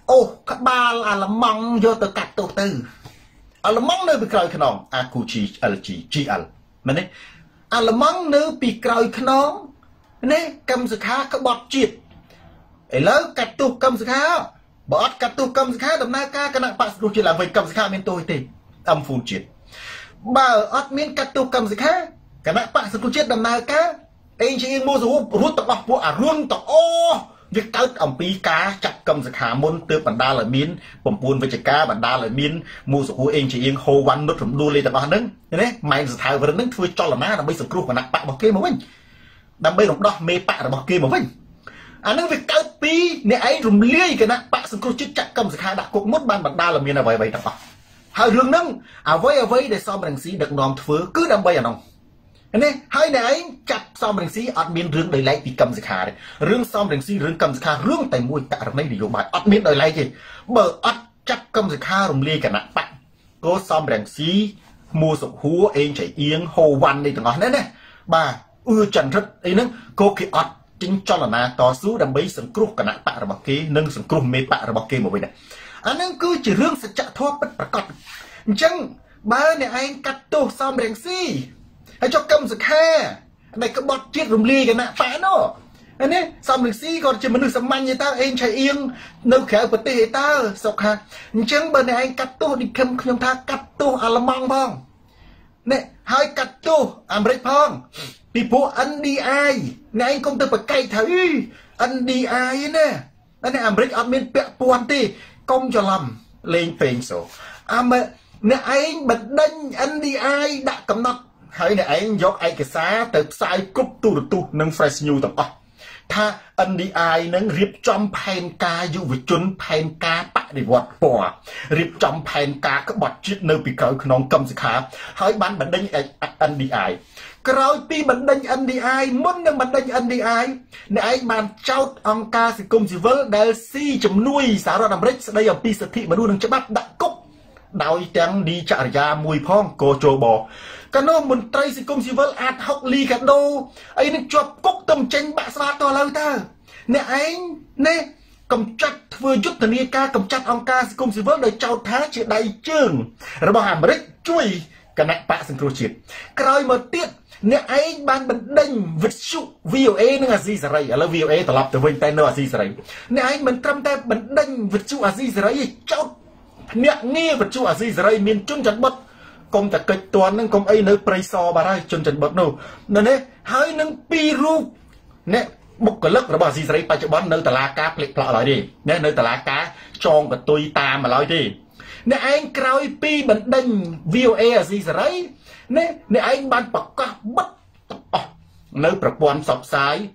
ô các ba là mong vô từ cắt tổ tư là mong nơi bị còi khnon akuchi alchi chi al mà này là mong nơi bị còi khnon này cầm sự khá các bọt chiết ấy lớn cắt tổ cầm sự khá bọt cắt tổ cầm sự khá đầm na ca cái nặng bạc tổ chỉ là về cầm sự khá bên tôi thì âm phun chiết bà ở miền cắt tổ cầm sự khá cái nặng bạc tổ chiết đầm na ca anh chị mua rú rút tập bọc bộ run tập ô việc tao ông pi cá chặt cầm giật hạ môn từ bản đa là miến bẩm buôn với cá bản đa là miến mua rú anh chị yên hồ văn nốt from đua lên tập bọc nứng thế mày giật hạ vừa nứng thui cho là má là bây giờ kêu mà nặng bạc bọc kia mà vinh đam bây đó mê bạc là bọc kia mà vinh nứng việc tao pi nè ấy rùm lia cái nặng bạc sừng kêu chít chặt cầm giật hạ đã cột mốt ban bản đa là miến là vậy vậy tập bọc hai rương nứng với để xong bằng xí được nòng phứ cứ đam bây nòng nè hai này chặt xong rừng xí ọt miên rương đời lại bị cầm dịch hà đấy rương xong rừng xí rương cầm dịch hà rương tay mùi cả rồi này để dùng bài ọt miên đời lại gì bờ ọt chặt cầm dịch hà rùng lia cả nặng bạn có xong rừng xí mua sụp húa em chạy yên hồ văn đi từng ngọn đấy nè bà trần rất ấy nữa cô khi ọt chính cho là na to số đâm bấy sừng cruh cả nặng bạn rồi bọc kia nâng sừng cruh mê bạn rồi bọc kia một bên này nâng cứ chỉ rương sẽ chặt thoa bất bạc cọt chăng ba này anh cắt tô xong rừng xíให้cho cầm sự kha này có bọt chết rùm ly cái nạ phá nó anh ấy xong được xí còn chỉ mà được sắm manh như ta em chạy yên nấu khéo bật tê ta sọc ha chẳng bên này anh cắt tô đi cầm không tha cắt tô à làm mong phong nè hai cắt tô am rít phong bị phố anh đi ai nè anh công tư bật cây thấy anh đi ai nè anh này am rít ở bên bẹ buồn tê công cho làm lên phèn số nè anh bật đinh anh đi ai đã cầm nắp hay này anh dọc ai cái xá từ sai cúp tu nâng fresh new tập tha anh đi ai nâng riệp trong pen ca dụ với chun pen ca bạ để vọt bỏ riệp trong pen ca các bọt chết nơi bị cởi non cầm sự khá hay bán bản đánh anh đi ai rồi pi bản đánh anh đi ai muốn nâng bản đánh anh đi ai này anh bàn trao ông ca sự công gì vỡ đài si chấm nuôi xã ra làm rich đây là pi sự thị mà đu nâng cho bắt đã cúp đau chẳng đi trả ra mùi phong cô trô bò cái nó muốn trai sự công gì vỡ ạt học ly cả đô ấy nó cho cốc tầm tranh bạ xa to lâu ta nè anh nè cầm chặt vừa chút thần y ca cầm chặt ông ca sự công gì vỡ đời trao thá chuyện đầy trường rồi bảo hàm rích chui cái nặng bạ sừng chiết cái mà tiết nè anh ban bật đinh vịt sụ VOA nó là gì rồi là VOA tập lập từ vinh tay nó là gì rồi nè anh mình trăm tay bật đinh vịt sụ là gì rồi cháu nè nghe vịt sụ là gì rồi miền trung chặt bật công ta kịch toàn nâng công ấy nơi preso bà đây chân chân bật nô nên đấy hai nâng piru nè bốc cái lắc rồi bà gì đấy bà cho bón nơi tà la cá plek plọ lại đi nè nơi tà la cá tròn và tôi ta mà nói đi nè anh cày pi bật đinh VOA gì đấy nè anh ban bọc cá bất nơi bậc quan sọc sái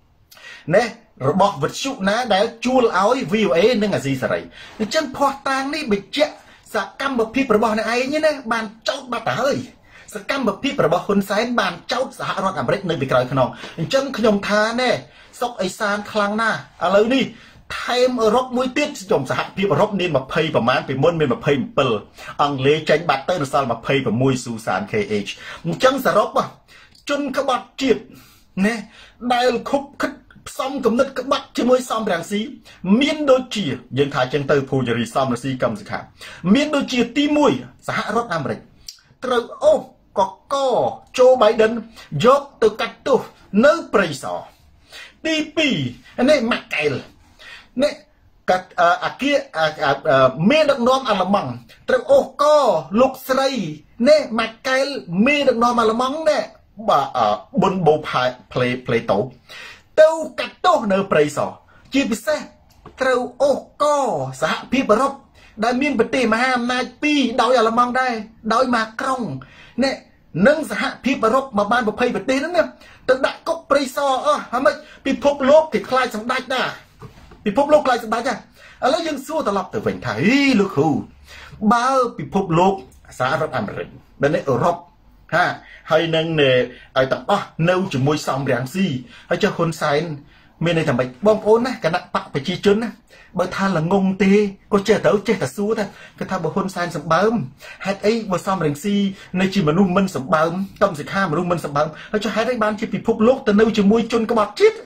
nè rồi bọc vật sụ ná đã chua áo VOA nâng là gì đấy chân phò tang đi bị chếtสกัมบพิประบอบในไอ้เนี่ยนะบานเจ้าบาตาเฮ้ยสกัมบพิประบอบคนไซน์บานเจ้าสหรัฐอเมริกาในปีกลายขนมจังขยมทาเนี่ยซอกไอซานคลังหน้าอะไรนี่ไทม์รบมวยติดจมสหพิประรบเนี่ยมาเพย์ประมาณไปม้วนเป็นมาเพย์เปิลอังเลจังบัตเตอร์ซาลมาเพย์ประมวยซูซานKHจังสรบอ่ะจนขบัดจีบเนี่ยได้คุบขึ้นซ่อมกำนัดกบัดช่วยซ่อมแรงซีเมียนโดจียังถ่ายจังเตอร์พูจรีซ่อมแรงซีกำสิขาเมียนโดจีตีมวยสหรัฐอเมริกาตรึกโอ้ก็โจไบเดนยกตัวกัดตัวเนื้อปริศตีปีนี่มาไกลนี่กัดเกียเมียดักน้อมอัลมังตรึกโอ้ก็ลูกใส่นี่มาไกลเมียดักน้อมอัลมังเนี่ยบ่บนโบพายเพลโตเต้ากัดโต้เนื้อปริศจีบิเซ่เต้าโอ้ก็สหพิบรบได้มีนปฏิมาห้ามนายปีดาวอย่าละมองได้ดาวมากรงเนี่ยนึ่งสหพิบรบมาบ้านบุพเพปฏินั่นเนี่ยตึกดักกบปริศทำไมปีพบโลกติดคลายสังได้น่ะปีพบโลกคลายสังได้จ้ะแล้วยังสู้ตลอดแต่เวงไทยลูกคู่บ้าปีพบโลกสหรัฐอเมริกาเป็นในยุโรปฮะให้นั่งเนี่ยไอ้ตับเนื้อจุ่มมวยซอมแรงซีให้เจ้าคนใส่เมื่อในทำไมบ้องโอนนะกันนักปะไปชี้จุนนะบางท่านละงงตีก็เจอแต่สู้ท่านก็ทำบางคนใส่สมบัติให้ไอ้บางซอมแรงซีในจีมนุษย์มันสมบัติต้มสิข้ามนุษย์มันสมบัติให้เจ้าให้ได้บ้านที่ปีพบโลกแต่เนื้อจุ่มมวยจุนกระบอกชิด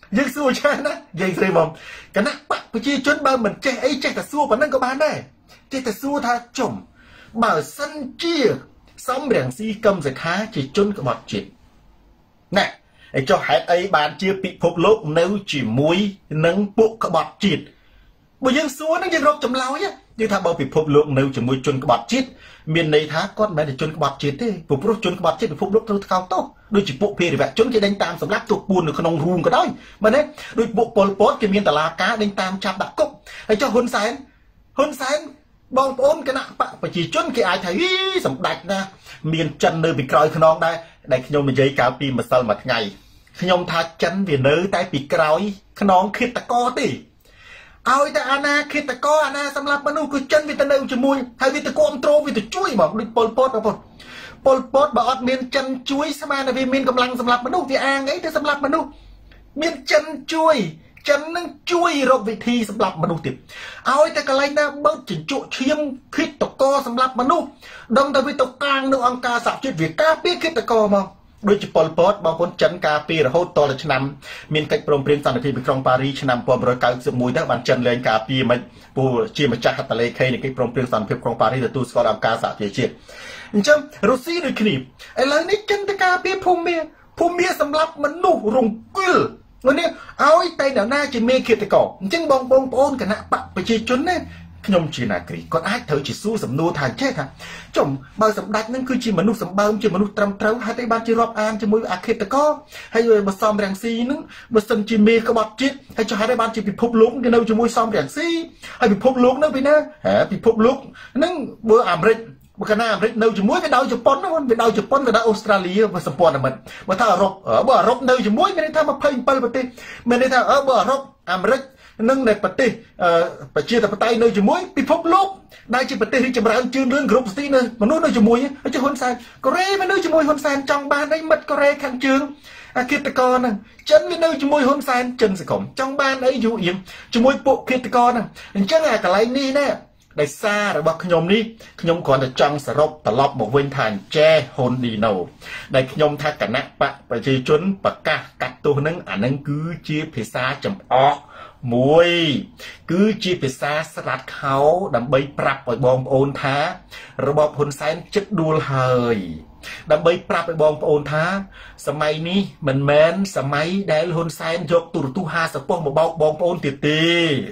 យើងសួរចាណាយើងស្រីមកគណៈបកប្រជាជនបើមិនចេះអីចេះតែសួរប៉ុណ្ណឹងក៏បានដែរចេះតែសួរថាចុំបើសិនជាសំរងស៊ីកឹមសខាជាជនក្បត់ជាតិណែឯចុះហេតុអីបានជាពិភពលោកនៅជាមួយនឹងពួកក្បត់ជាតិបើយើងសួរហ្នឹងយើងរកចម្លើយយើងថាបើពិភពលោកនៅជាមួយជនក្បត់ជាតិមានន័យថាគាត់មិនមែនជាជនក្បត់ជាតិទេព្រោះជនក្បត់ជាតិពិភពលោកត្រូវថ្កោលទោសដូចជាពួកភេរវជនគេដេញតាមសម្លាប់ទោះពួននៅក្នុងរូងក៏ដោយមែនទេដូចពួកប៉ុលពតគេមានតឡាការដេញតាមចាប់ដាក់គុកហើយចុះហ៊ុនសែនបងប្អូនគណៈបកប្រជាជនគេអាចថាសម្ដេចណាមានចិននៅពីក្រោយខ្នងដែរដែលខ្ញុំនិយាយកាលពីម្សិលមួយថ្ងៃខ្ញុំថាចិនវានៅតែពីក្រោយខ្នងឃាតករទេឲ្យតែអាណាឃាតករអាណាសម្រាប់មនុស្សគឺចិនវាទៅនៅជាមួយហើយវាទៅគ្រប់គ្រងវាទៅជួយហ្មងដូចប៉ុលពតបងប្អូនប៉ុលពតបើអត់មានចិនជួយស្មានតែវាមានកម្លាំងសម្រាប់មនុស្សវាអាងអីទៅសម្រាប់មនុស្សមានចិនជួយចិននឹងជួយរកវិធីសម្រាប់មនុស្សទៀតឲ្យតែកន្លែងណាបើកជញ្ជក់ឈាមឃាតករសម្រាប់មនុស្សដឹងតែវាទៅកាងនៅអង្គការសហជាតិវាការពារឃាតករមកដូចជាប៉ុលពតបងប្អូនចិនការពាររហូតតទៅឆ្នាំមានកិច្ចព្រមព្រៀងសន្តិភាពទីក្រុងប៉ារីសឆ្នាំ1991ទៅបានចិនលែងការពារមិនពូជាម្ចាស់ហត្ថលេខីនៃកិច្ចព្រមព្រៀងសន្តិភាពក្រុងប៉ារីសទទួលស្គាល់អង្គការសហប្រជាជាតិអញ្ចឹងរុស្ស៊ីដូចគ្នាឥឡូវនេះចិនទៅការពារភូមិសម្រាប់មនុស្សរង្គិលនេះឲ្យតែដល់ណាជាមេឃាតករអញ្ចឹងបងប្អូនគណៈបកប្រជាជនណាខ្ញុំជានាគ្រីគាត់អាចត្រូវជាសួរសំណួរថាចេះថាចុំបើសម្ដេចនឹងគឺជាមនុស្សសម្បើមជាមនុស្សត្រឹមត្រូវហើយតែបានជារាប់អានជាមួយអាឃាតករហើយបើសំរងស៊ីនឹងបើសិនជាមេក្បត់ជាតិហើយចុះហើយបានជាពិភពលោកគេនៅជាមួយសំរងស៊ីហើយពិភពលោកនឹងពីណាពិភពលោកនឹងបើអាមេរិកបើកណាអាមេរិកនៅជាមួយវាដោយជប៉ុនណាវាដោយជប៉ុនវាដោយអូស្ត្រាលីវាសម្ព័ន្ធមិត្តបើថាអឺរ៉ុបបើអឺរ៉ុបនៅជាមួយមានន័យថា27ប្រទេសមានន័យថាបើអឺរ៉ុបអាមេរិកនឹងในប្រទេសប្រជាធិបតេយ្យនៅជាមួយពិភពលោកដែលជាប្រទេសរីកចម្រើនជឿនលឿនគ្រប់ស្ទីនៅមនុស្សនៅជាមួយហើយហ៊ុនសែនកូរ៉េវានៅជាមួយហ៊ុនសែនចង់បានអីមិត្តកូរ៉េខាងជើងអាឃាតករហ្នឹងចិនវានៅជាមួយហ៊ុនសែនចិនសង្គមចង់បានអីយូរអៀងជាមួយពួកឃាតករហ្នឹងអញ្ចឹងអាកន្លែងនេះណាដោយសាររបស់ខ្ញុំនេះខ្ញុំគ្រាន់តែចង់សរុបត្រឡប់មកវិញថាអញ្ចេះហ៊ុនឌីណូដែលខ្ញុំថាគណៈបកប្រជាជនប្រកាសកាត់ទោសហ្នឹងអាហ្នឹងគឺជាភាសាចំអកមួយគឺជាភាសាស្រាត់ខោដើម្បីប្រាប់ឲ្យបងប្អូនថារបបហ៊ុនសែនចិត្តដួលហើយដើម្បីប្រាប់ឲ្យបងប្អូនថាសម័យនេះមិនមែនសម័យដែលហ៊ុនសែនយកទូរទស្សន៍50ប៉ុស្តិ៍មកបោកបងប្អូនទៀតទេ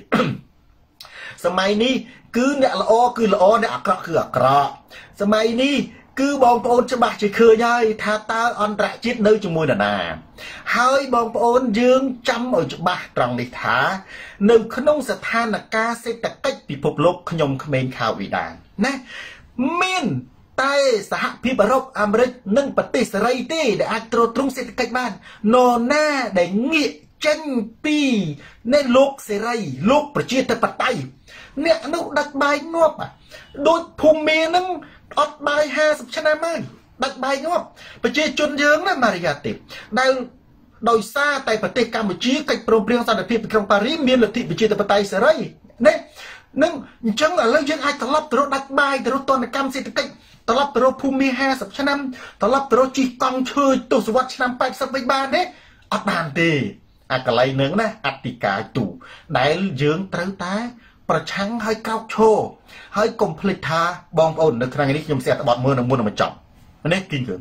សម័យនេះគឺអ្នកល្អគឺល្អអ្នកអាក្រក់គឺអាក្រក់សម័យនេះគឺបងប្អូនច្បាស់ជាឃើញហើយថាតើអន្តរជាតិនៅជាមួយនរណាហើយបងប្អូនយើងចាំឲ្យច្បាស់ត្រង់នេះថានៅក្នុងស្ថានភាពសេដ្ឋកិច្ចពិភពលោកខ្ញុំក្មេងខាវវិដានណាមានតែសហភាពអឺរ៉ុបអាមេរិកនិងប្រទេសសេរីទេដែលអាចទ្រទ្រង់សេដ្ឋកិច្ចបាននរណាដែលងាកចេញពីនៃលោកសេរីលោកប្រជាធិបតេយ្យអ្នកនោះដាច់បាយងាប់ដូចភូមិមានឹងអត់បាយ50ឆ្នាំហើយដាច់បាយងាប់ប្រជាជនយើងណាមារិយាទេដែលដោយសារតែប្រទេសកម្ពុជាកិច្ចព្រមព្រៀងសន្តិភាពទីក្រុងប៉ារីសមានលទ្ធិប្រជាធិបតេយ្យសេរីនេះនឹងអញ្ចឹងឥឡូវយើងអាចត្រឡប់ទៅរកដាច់បាយទៅរកទណ្ឌកម្មសេដ្ឋកិច្ចត្រឡប់ទៅរកភូមិមា50ឆ្នាំត្រឡប់ទៅរកជីកង់ឈើទសវត្សរ៍ឆ្នាំ80វិញបានទេអត់បានទេអាកន្លែងនឹងណាអតិកាយទូដែលយើងត្រូវតែប្រឆាំងឲ្យក្រោកឈរហើយកុំភ្លេចថាបងប្អូននៅថ្ងៃនេះខ្ញុំសេះតបត់មើលនឹងមុននឹងបញ្ចប់នេះគីងគឺ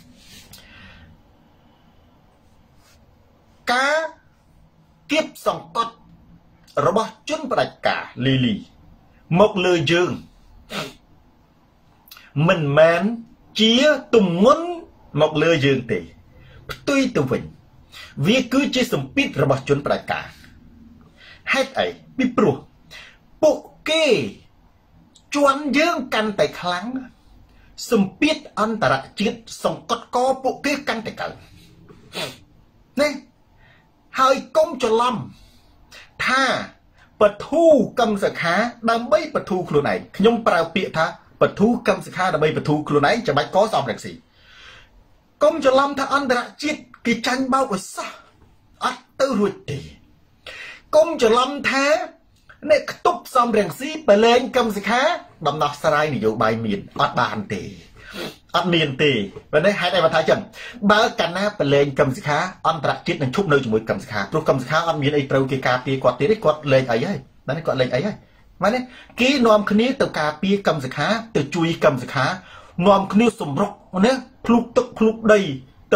ការគៀបសង្កត់របស់ជនផ្ដាច់ការលីលីមកលើយើងមិនមែនជាទំងន់មកលើយើងទេផ្ទុយទៅវិញវាគឺជាសម្ពាធរបស់ជនផ្ដាច់ការហេតុអីពីព្រោះពួកគេជន់យើងកាន់តែខ្លាំងសម្ពាធអន្តរជាតិសង្កត់កពួកគេកាន់តែកើតនេះហើយកុំច្រឡំថាបធូកម្មសខាដើម្បីបធូខ្លួនឯងខ្ញុំប្រើពាក្យថាបធូកម្មសខាដើម្បីបធូខ្លួនឯងចាំបាច់កសំរងស៊ីកុំច្រឡំថាអន្តរជាតិគេចាញ់បោកឲ្យសោះអត់ទៅរួចទេកុំច្រឡំថាអ្នកខ្ទប់សំរងស៊ីបលែងកម្មសខាដំណោះស្រាយនយោបាយមានអត់បានទេអត់មានទេបើនេះហេតុអីបើថាចឹងបើកាលណាប្រឡែងកម្មសិក្ខាអន្តរជាតិនឹងឈប់នៅជាមួយកម្មសិក្ខាព្រោះកម្មសិក្ខាអត់មានអីត្រូវគេការពារគាត់ទៀតទេគាត់លេងអីហើយបាទនេះគាត់លេងអីហើយមែនទេគេនាំគ្នាទៅការពារកម្មសិក្ខាទៅជួយកម្មសិក្ខានាំគ្នាសម្រុកណាភ្លុកទឹកភ្លុកដីទៅ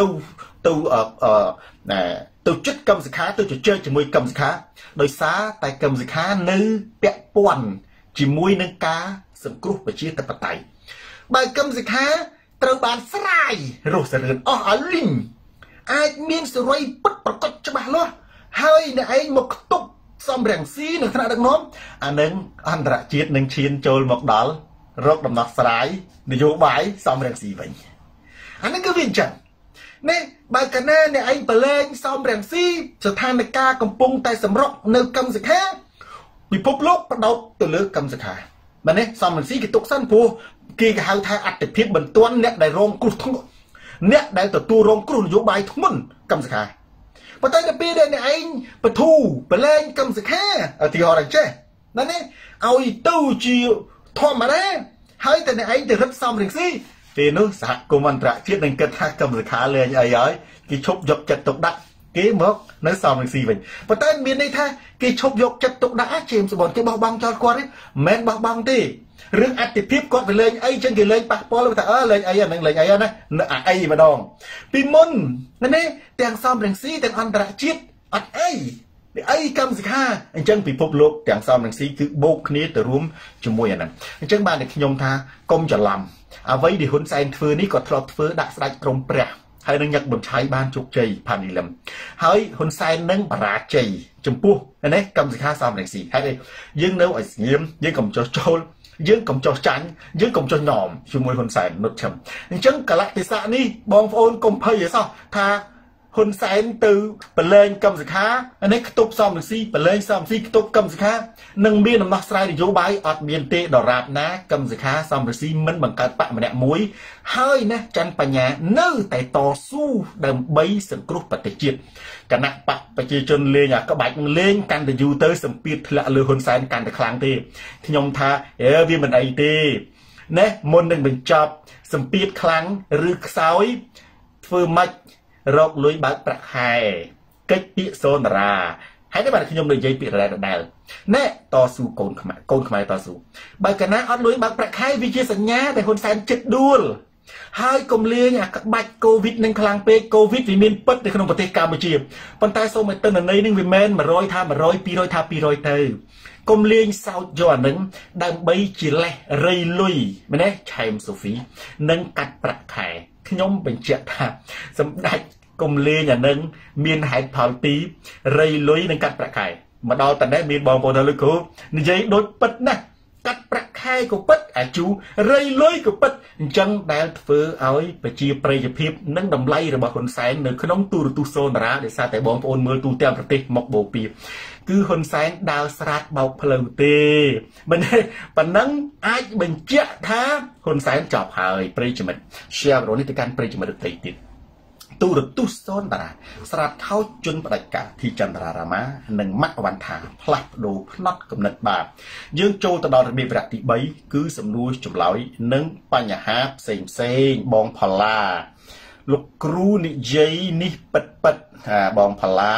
ទៅចិត្តកម្មសិក្ខាទៅជជែកជាមួយកម្មសិក្ខាដោយសារតែកម្មសិក្ខានៅពាក់ព័ន្ធជាមួយនឹងការសង្គ្រោះប្រជាធិបតេយ្យបើកម្មសិក្ខាត្រូវបានស្រាយរស់សរឿនអស់ឲ្យលីងអាចមានសេរីពិតប្រកបច្បាស់លាស់ហើយអ្នកឯងមកខ្ទប់សំរងស៊ីនៅថ្នាក់ដឹកនាំអានឹងអន្តរជាតិនឹងឈានចូលមកដល់រកដំណោះស្រាយនយោបាយសំរងស៊ីវិញអានឹងគឺវាអញ្ចឹងនេះបើកាលណាអ្នកឯងប្រឡែងសំរងស៊ីស្ថានភាពកំពុងតែសម្រុកនៅកម្មសិក្ខាពិភពលោកបដោតទៅលើកម្មសិក្ខាបាទនេះសំរងស៊ីគេទុកសិនព្រោះគេហៅថាអត្តភាពបន្ទាន់អ្នកដែលរងគ្រោះធ្ងន់អ្នកដែលទទួលរងគ្រោះនយោបាយធ្ងន់កម្មសិក្ខាប៉ុន្តែដល់ពេលដែលអ្នកឯងបធូប្រឡែងកម្មសិក្ខាទីហោរចេះណានេះឲ្យទៅជាធម្មតាហើយតែអ្នកឯងទៅរឹតសំរងស៊ីពេលនោះសហគមន៍អន្តរជាតិនឹងគិតថាកម្មសិក្ខាលេងអីហើយគេឈប់យកចិត្តទុកដាក់គេមកនៅសំរងស៊ីវិញប៉ុន្តែមានន័យថាគេឈប់យកចិត្តទុកដាក់ជេមសបនគេបោះបង់ចោលគាត់ទេមិនមែនបោះបង់ទេរឿងអតិភិបគាត់ទៅលេងអីចឹងគេលេងប៉ះពាល់ថាលេងអីហ្នឹងលេងអីណាអីម្ដងពីមុននេះទាំងសំរងស៊ីទាំងអន្តរជាតិអត់អីកម្មសិក្ខាអញ្ចឹងពិភពលោកទាំងសំរងស៊ីគឺបូកគ្នាទៅរួមជាមួយអាហ្នឹងអញ្ចឹងបានតែខ្ញុំថាកុំច្រឡំអ្វីដែលហ៊ុនសែនធ្វើនេះក៏ធ្លាប់ធ្វើដាក់ស្ដេចក្រមព្រះហើយនឹងញឹកប៊ុនឆៃបានជោគជ័យផានីលឹមហើយហ៊ុនសែននឹងបរាជ័យចំពោះនេះកម្មសិក្ខាសំរងស៊ីហើយយើងនៅឲ្យស្ងៀមយើងកុំចោះចូលយើងកុំចោះចាញ់យើងកុំចោះញោមជាមួយហ៊ុនសែននុតឈឹមអញ្ចឹងកលៈទេសៈនេះបងប្អូនកុំភ័យឲ្យសោះថាហ៊ុនសែនទៅប្រឡែងកម្មសិក្ខានេះខ្ទប់សំរងស៊ីប្រឡែងសំរងស៊ីខ្ទប់កម្មសិក្ខានឹងមានដំណោះស្រាយនយោបាយអត់មានទេដរាបណាកម្មសិក្ខាសំរងស៊ីមិនបង្កើតបកម្នាក់មួយហើយណាច័ន្ទបញ្ញានៅតែតស៊ូដើម្បីសង្គ្រោះប្រទេសជាតិគណៈបកប្រជាជនលេងអាក្បាច់នឹងលេងកាន់តែយូរទៅសម្ពាធធ្លាក់លើហ៊ុនសែនកាន់តែខ្លាំងទេខ្ញុំថាវាមិនអីទេណាមុននឹងបញ្ចប់សម្ពាធខ្លាំងឬខ្សោយធ្វើម៉េចរកលុយបើកប្រាក់ខែកិច្ចពាក្យសូនារាហើយនេះបាទខ្ញុំនិយាយពាក្យរ៉ែដដែលណែតស៊ូកូនខ្មែរតស៊ូបើកាលណាអត់លុយបើកប្រាក់ខែវាជាសញ្ញាដែលហ៊ុនសែនចិត្តដួលហើយកុំលេងអាក្បាច់កូវីដនឹងខ្លាំងពេកកូវីដវាមានពិតនៅក្នុងប្រទេសកម្ពុជាប៉ុន្តែសូមឲ្យទិន្នន័យនឹងវាមិន100ថា100 200ថា200ទៅកុំលេងសោតយកអានឹងដើម្បីជាលេះរៃលុយមែនទេឆែមសូហ្វីនឹងកាត់ប្រាក់ខែខ្ញុំបញ្ជាក់ថាសម្ដេចកុំលេងអានឹងមានហេតុផលទីរៃលុយនឹងកាត់ប្រាក់ខែមកដល់តនេះមានបងប្អូនលោកគ្រូនិយាយដូចពិតណាស់កាត់ប្រាក់ខែក៏ពិតអាជូរៃលុយក៏ពិតអញ្ចឹងដែលធ្វើឲ្យប្រជាប្រិយភាពនិងតម្លៃរបស់ហ៊ុនសែននៅក្នុងទូរទស្សន៍សូនារាដោយសារតែបងប្អូនមើលទូទាំងប្រទេសមកបូព៌ាគឺហ៊ុនសែនដើរស្រាតបោកផ្លូវទេមិនទេប៉ុណ្ណឹងអាចបញ្ជាក់ថាហ៊ុនសែនចប់ហើយប្រិយមិត្ត share វីដេអូនេះទៅកាន់ប្រិយមិត្តដទៃទៀតទូរទស្សន៍សូនារាស្រាតខោជន់ផ្ដាច់ការទីចន្ទរារាមានិងម៉ាក់វ៉ាន់ថាផ្លាស់ប្ដូរផ្នត់គំនិតបាបយើងចូលទៅដល់របៀបវគ្គទី3គឺសំណួរចម្លើយនិងបញ្ហាផ្សេងបងផល្លាលោកគ្រូនិយាយនេះពិតបងផល្លា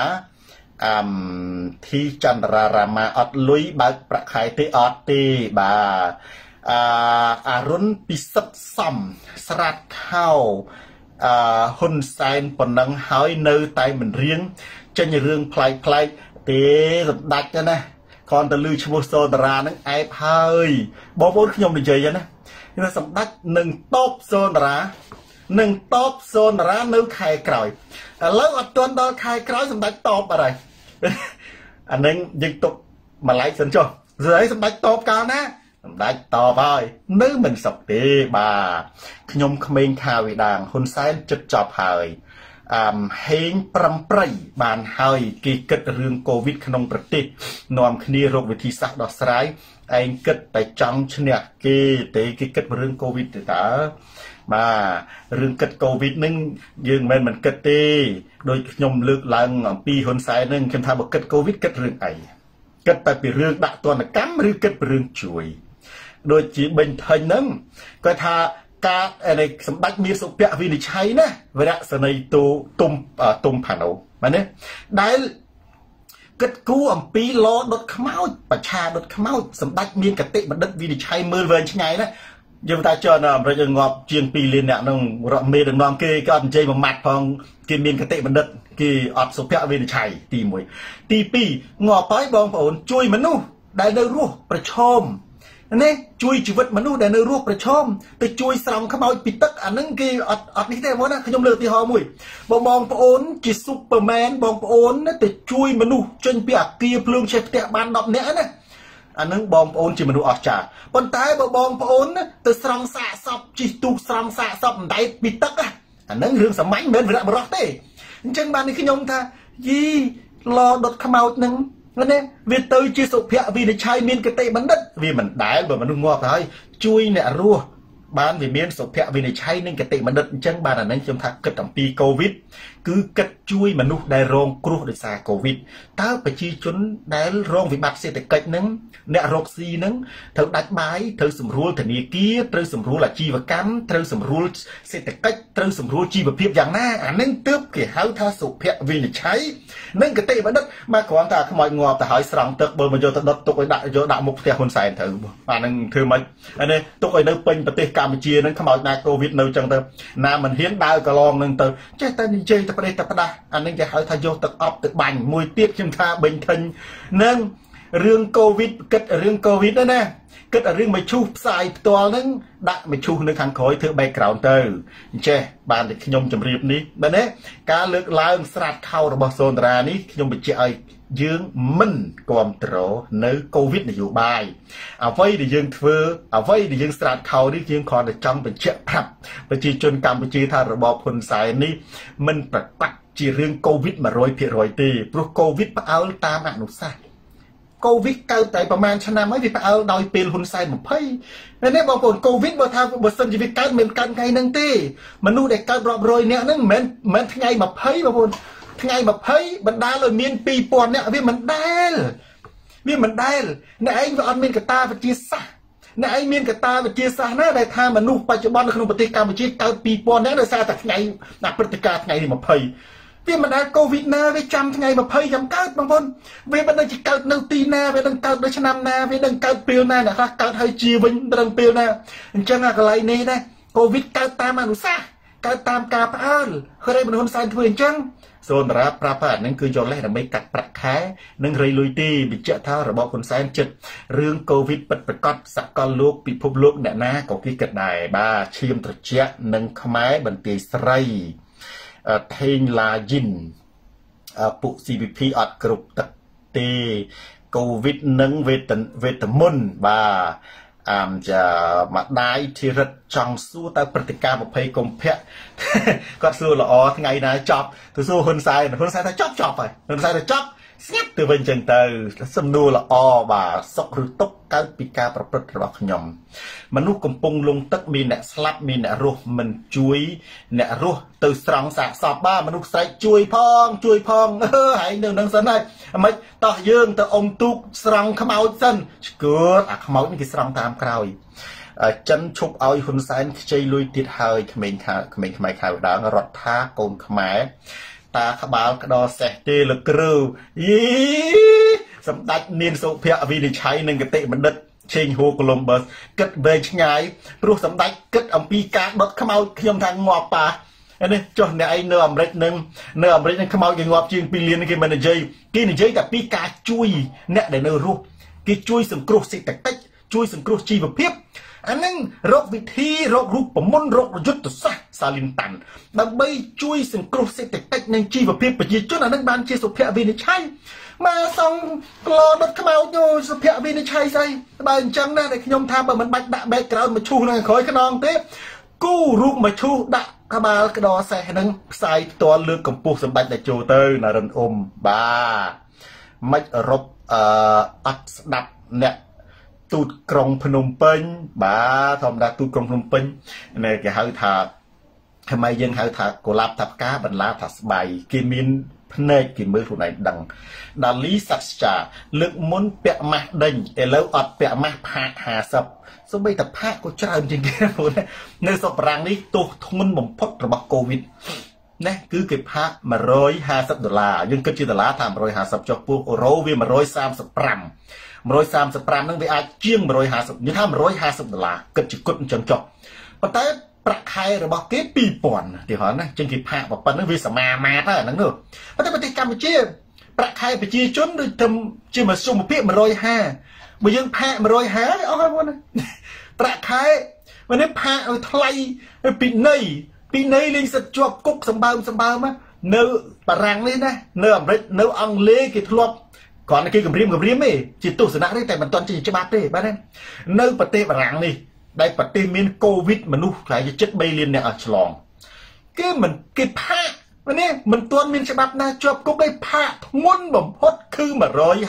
ទីចន្ទរារាមាអត់លុយបើកប្រាក់ខែទេអត់ទេបាទអរុនពិសិដ្ឋសំស្រាតខោហ៊ុនសែនប៉ុណ្ណឹងហើយនៅតែមិនរៀងចេញរឿងប្លែកទេសម្ដេចណាគ្រាន់តែឮឈ្មោះសូនារានឹងអែបហើយបងប្អូនខ្ញុំនិយាយណាគឺសម្ដេចនឹងតបសូនារានៅខែក្រោយឥឡូវអត់ទាន់ដល់ខែក្រោយសម្ដេចតបអត់ហើយអានឹងយើងទុកម្លែកសិនចុះស្អីសម្ដេចតបកាលណាសម្ដេចតបហើយនៅមិនសុខទេបាទខ្ញុំក្មេងខាវិដាងហ៊ុនសែនចិត្តចប់ហើយហេងប្រំប្រៃបានហើយគេគិតរឿងកូវីដក្នុងប្រទេសនាំគ្នារកវិធីសាស្ត្រដោះស្រាយឯងគិតតែចង់ឈ្នះគេទេគេគិតរឿងកូវីដទេតើបាទរឿងគិតកូវីដនឹងយើងមិនគិតទេដោយខ្ញុំលើកឡើងអំពីហ៊ុនសែននឹងខ្ញុំថាបើគិតកូវីដគិតរឿងអីគិតតែពីរឿងដាក់ទណ្ឌកម្មឬគិតពីរឿងជួយដូចជាបេញថេញហ្នឹងគាត់ថាការនៃសម្ដេចមានសុភវិនិច្ឆ័យណាវរៈសនីទូទុំផាណូមែនទេដែលគិតគូរអំពីលដុតខ្មោចបច្ឆាដុតខ្មោចសម្ដេចមានកតិបណ្ឌិតវិនិច្ឆ័យមើលវែងឆ្ងាយណាយើងតែចរអាមេរិកងាប់ជាង2លានអ្នកនឹងរកមេដឹកនាំគេក៏អត់និយាយមួយម៉ាត់ផងគេមានកតិបណ្ឌិតគេអត់សុភវិនិច្ឆ័យទី1ទី2ងាប់ហើយបងប្អូនជួយមនុស្សដែលនៅរស់ប្រឈមនេះជួយជីវិតមនុស្សដែលនៅរស់ប្រឈមទៅជួយស្រង់ខ្មោចពីទឹកអានឹងគេអត់នេះទេបងណាខ្ញុំលើកឧទាហរណ៍មួយបងប្អូនជាស៊ុបពឺមែនបងប្អូនទៅជួយមនុស្សចេញពីអាគារភ្លើងឆេះផ្ទះបាន10នាក់ណាអានឹងបងប្អូនជាមនុស្សអស្ចារ្យប៉ុន្តែបើបងប្អូនទៅស្រង់សាកសពជិះទូកស្រង់សាកសពអណ្ដែតពីទឹកអានឹងរឿងសាមញ្ញមិនមែនវរៈបរោះទេអញ្ចឹងបាននេះខ្ញុំថាយីឡដុតខ្មោចនឹងនេះវាទៅជាសុភវិនិច្ឆ័យមានកតិបណ្ឌិតវាមិនដែលបើមនុស្សងាប់ទៅហើយជួយអ្នករស់បានវាមានសុភវិនិច្ឆ័យនិងកតិបណ្ឌិតអញ្ចឹងបានអានេះខ្ញុំថាគិតអំពីកូវីដគឺគិតជួយមនុស្សដែលរងគ្រោះដោយសារកូវីដតើប្រជាជនដែលរងវិបត្តិសេដ្ឋកិច្ចនឹងអ្នករកស៊ីនឹងត្រូវដាច់បាយត្រូវសម្រួលធនាគារត្រូវសម្រួលអាជីវកម្មត្រូវសម្រួលសេដ្ឋកិច្ចត្រូវសម្រួលជីវភាពយ៉ាងណាអានឹងទើបគេហៅថាសុភវិនិច្ឆ័យនិងកតិបណ្ឌិតមកគ្រាន់តែខ្មោចងាប់ទៅហើយស្រង់ទឹកបើមកយកទៅដុតទុកឲ្យដាក់មុខផ្ទះហ៊ុនសែនទៅអានឹងធ្វើម៉េចអានេះទុកឲ្យនៅពេញប្រទេសកម្ពុជានឹងខ្មោចណាកូវីដនៅចឹងទៅណាមិនហ៊ានដើរកន្លងនឹងទៅចេះតែនិយាយតែប្រទេសតែផ្ដាស់អានឹងគេហៅថាយកទឹកអប់ទៅបាញ់មួយទៀតខ្ញុំថាបេញធិញនឹងរឿងកូវីដគិតរឿងកូវីដណាគិតរឿងមឈូសផ្សាយផ្ទាល់ហ្នឹងដាក់មឈូសនៅខាងក្រោយធ្វើ background ទៅអញ្ចេះបានតែខ្ញុំជម្រាបនេះបាទណាការលើកឡើងស្រាតខោរបស់សូនតារានេះខ្ញុំបញ្ជាក់ឲ្យយើងមិនគ្រប់គ្រងនៅកូវីដនយោបាយអ្វីដែលយើងធ្វើអ្វីដែលយើងស្រាតខោនេះយើងគ្រាន់តែចង់បញ្ជាក់ប្រាប់ប្រជាជនកម្ពុជាថារបបហ៊ុនសែននេះមិនប្រកាសជារឿងកូវីដ 100% ទេព្រោះកូវីដផ្អើលតាមអនុសាសន៍កូវីដកើតតែប្រហែលឆ្នាំហើយវាផ្អើលដោយពេលហ៊ុនសែន20នេះបងប្អូនកូវីដបើថាបើសិនជាវាកើតមិនកើតថ្ងៃហ្នឹងទេមនុស្សដែលកើតរាប់រយនាក់ហ្នឹងមិនមែនថ្ងៃ20បងប្អូនថ្ងៃ20បណ្ដាលឲ្យមាន2000នាក់វាមិនដែលអ្នកឯងវាអត់មានកត្តាវិទ្យាសាស្ត្រអ្នកឯងមានកត្តាវិទ្យាសាស្ត្រណាដែលថាមនុស្សបច្ចុប្បន្ននៅក្នុងប្រទេសកម្ពុជាកើត2000នាក់ដោយសារតែថ្ងៃព្រឹត្តិការណ៍ថ្ងៃ20វាមិនដែលកូវីដណាវាចាំថ្ងៃ20ចាំកើតបងប្អូនវាមិនដឹងជាកើតនៅទីណាវានឹងកើតនៅឆ្នាំណាវានឹងកើតពេលណាអ្នកខ្លះកើតហើយជាវិញមិនដឹងពេលណាអញ្ចឹងអាកន្លែងនេះដែរកូវីដកើតតាមអនុសាសន៍កើតតាមការផ្អើលឃើញមនុស្សហ៊ុនសែនធ្វើអញ្ចឹងសូនតារាប្រាប់ថាហ្នឹងគឺយកលេសដើម្បីកាត់ប្រាក់ខែនិងរៃលុយទីបញ្ជាក់ថារបបហ៊ុនសែនចិត្តរឿងកូវីដពិតប្រាកដសកលលោកពិភពលោកអ្នកណាក៏គេគិតដែរបាទឈាមត្រជាក់និងខ្មែរបន្ទាយស្រីថេងឡាយិនពួក CVP អត់គ្រប់ទឹកទេកូវីដនិងវេទមន្តបាទចាម្ដាយធីរិតចង់សួរតើព្រឹត្តិការណ៍20កុម្ភៈគាត់សួរល្អថ្ងៃណាចប់ទៅសួរហ៊ុនសែនថាចប់ហើយហ៊ុនសែនថាចប់ស្ងាត់ទៅវិញចឹងទៅសំណួរល្អបាទសុខឬទុក្ខកើតពីការប្រព្រឹត្តរបស់ខ្ញុំមនុស្សកំពុងលងទឹកមានអ្នកស្លាប់មានអ្នករស់មិនជួយអ្នករស់ទៅស្រង់សាកសពបាទមនុស្សស្រែកជួយផងហើយនៅនឹងសិនហើយមិនតោះយើងទៅអុំទូកស្រង់ខ្មោចសិនស្គួតអាខ្មោចនេះគេស្រង់តាមក្រោយចិនឈប់ឲ្យហ៊ុនសែនខ្ចីលុយទៀតហើយក្មេងខ្មែរខៅដើងរដ្ឋាកូនខ្មែរតាក្បាលក្តោសេះទេលោកគ្រូយីសម្ដេចមានសុភវិនិច្ឆ័យនិងកតិបណ្ឌិតឆេងហូកូឡុំបឺសគិតវែងឆ្ងាយព្រោះសម្ដេចគិតអំពីការដុតខ្មោចខ្ញុំថាងាប់ប៉ានេះចុះអ្នកឯងនៅអាមេរិកនឹងខ្មោចគេងាប់ជាង2លានគេមិននិយាយគេនិយាយតែពីការជួយអ្នកដែលនៅរស់គេជួយសង្គ្រោះសេដ្ឋកិច្ចជួយសង្គ្រោះជីវភាពអានឹងរកវិធីរករូបមន្តរកយុទ្ធសាស្ត្រសាលីនតាន់ដើម្បីជួយសង្គ្រោះសេដ្ឋកិច្ចនិងជីវភាពប្រជាជនអានឹងបានជាសុភវិនិច្ឆ័យមកសងក្លោដុតខ្មោចយោសុភវិនិច្ឆ័យស្អីបើអញ្ចឹងណាតែខ្ញុំថាបើមិនបាច់ដាក់ background មកឈូសនៅក្រោយខ្នងទេគូរូបមកឈូសដាក់ក្បាលក្តោសេះហ្នឹងផ្សាយផ្ទាល់លើកកម្ពស់សម្ដេចតេជោទៅនរិនអ៊ុំបាទមិនរົບអត់ស្ដាប់អ្នកទូតក្រុងភ្នំពេញបាទធម្មតាទូតក្រុងភ្នំពេញគេហៅថាថ្មីយើងហៅថាកុលាបថាផ្កាបន្លាថាស្បៃគេមានភ្នែកគេមើលខ្លួនឯងដឹងដាលីសាត់ចាលើកមុនពាក់ម៉ាស់ដេញឥឡូវអត់ពាក់ម៉ាស់ផាក50សូម្បីតែផាកក៏ច្រើនជាងគេបងនៅស្រុកបារាំងនេះទោសធ្ងន់បំផុតរបស់កូវីដណាគឺគេផាក$150យើងគិតជាដុល្លារថា150ចុះពោះអឺរ៉ូវា135ហ្នឹងវាអាចជាង150និយាយថា$150គិតជាគុតអញ្ចឹងចុះប៉ុន្តែប្រាក់ខែរបស់គេ2000ទីហោះណាចឹងគេផាកប៉ុណ្ណឹងវាសមាមាត្រហើយហ្នឹងនោះប៉ុន្តែប្រទេសកម្ពុជាប្រាក់ខែប្រជាជនដូចត្រឹមជាមធ្យមភាព150បើយើងផាក150អស់ហើយបងណាប្រាក់ខែวันนี้ផាកឲ្យថ្លៃពីនៃលេងសិតជាប់គុកសម្បើមនៅបារាំងនេះណានៅអាមេរិកនៅអង់គ្លេសគេធ្លាប់គ្រាន់តែគេគម្រាមទេជាទស្សនៈទេតែមិនទាន់ជាច្បាប់ទេបាទនៅប្រទេសបារាំងនេះដែលប្រទេសមានកូវីដមនុស្សខ្លាយជា7 លានអ្នកអត់ឆ្លងគេផាកនេះមិនទាន់មានច្បាប់ណាជាប់គុកទេផាកធ្ងន់បំផុតគឺ$150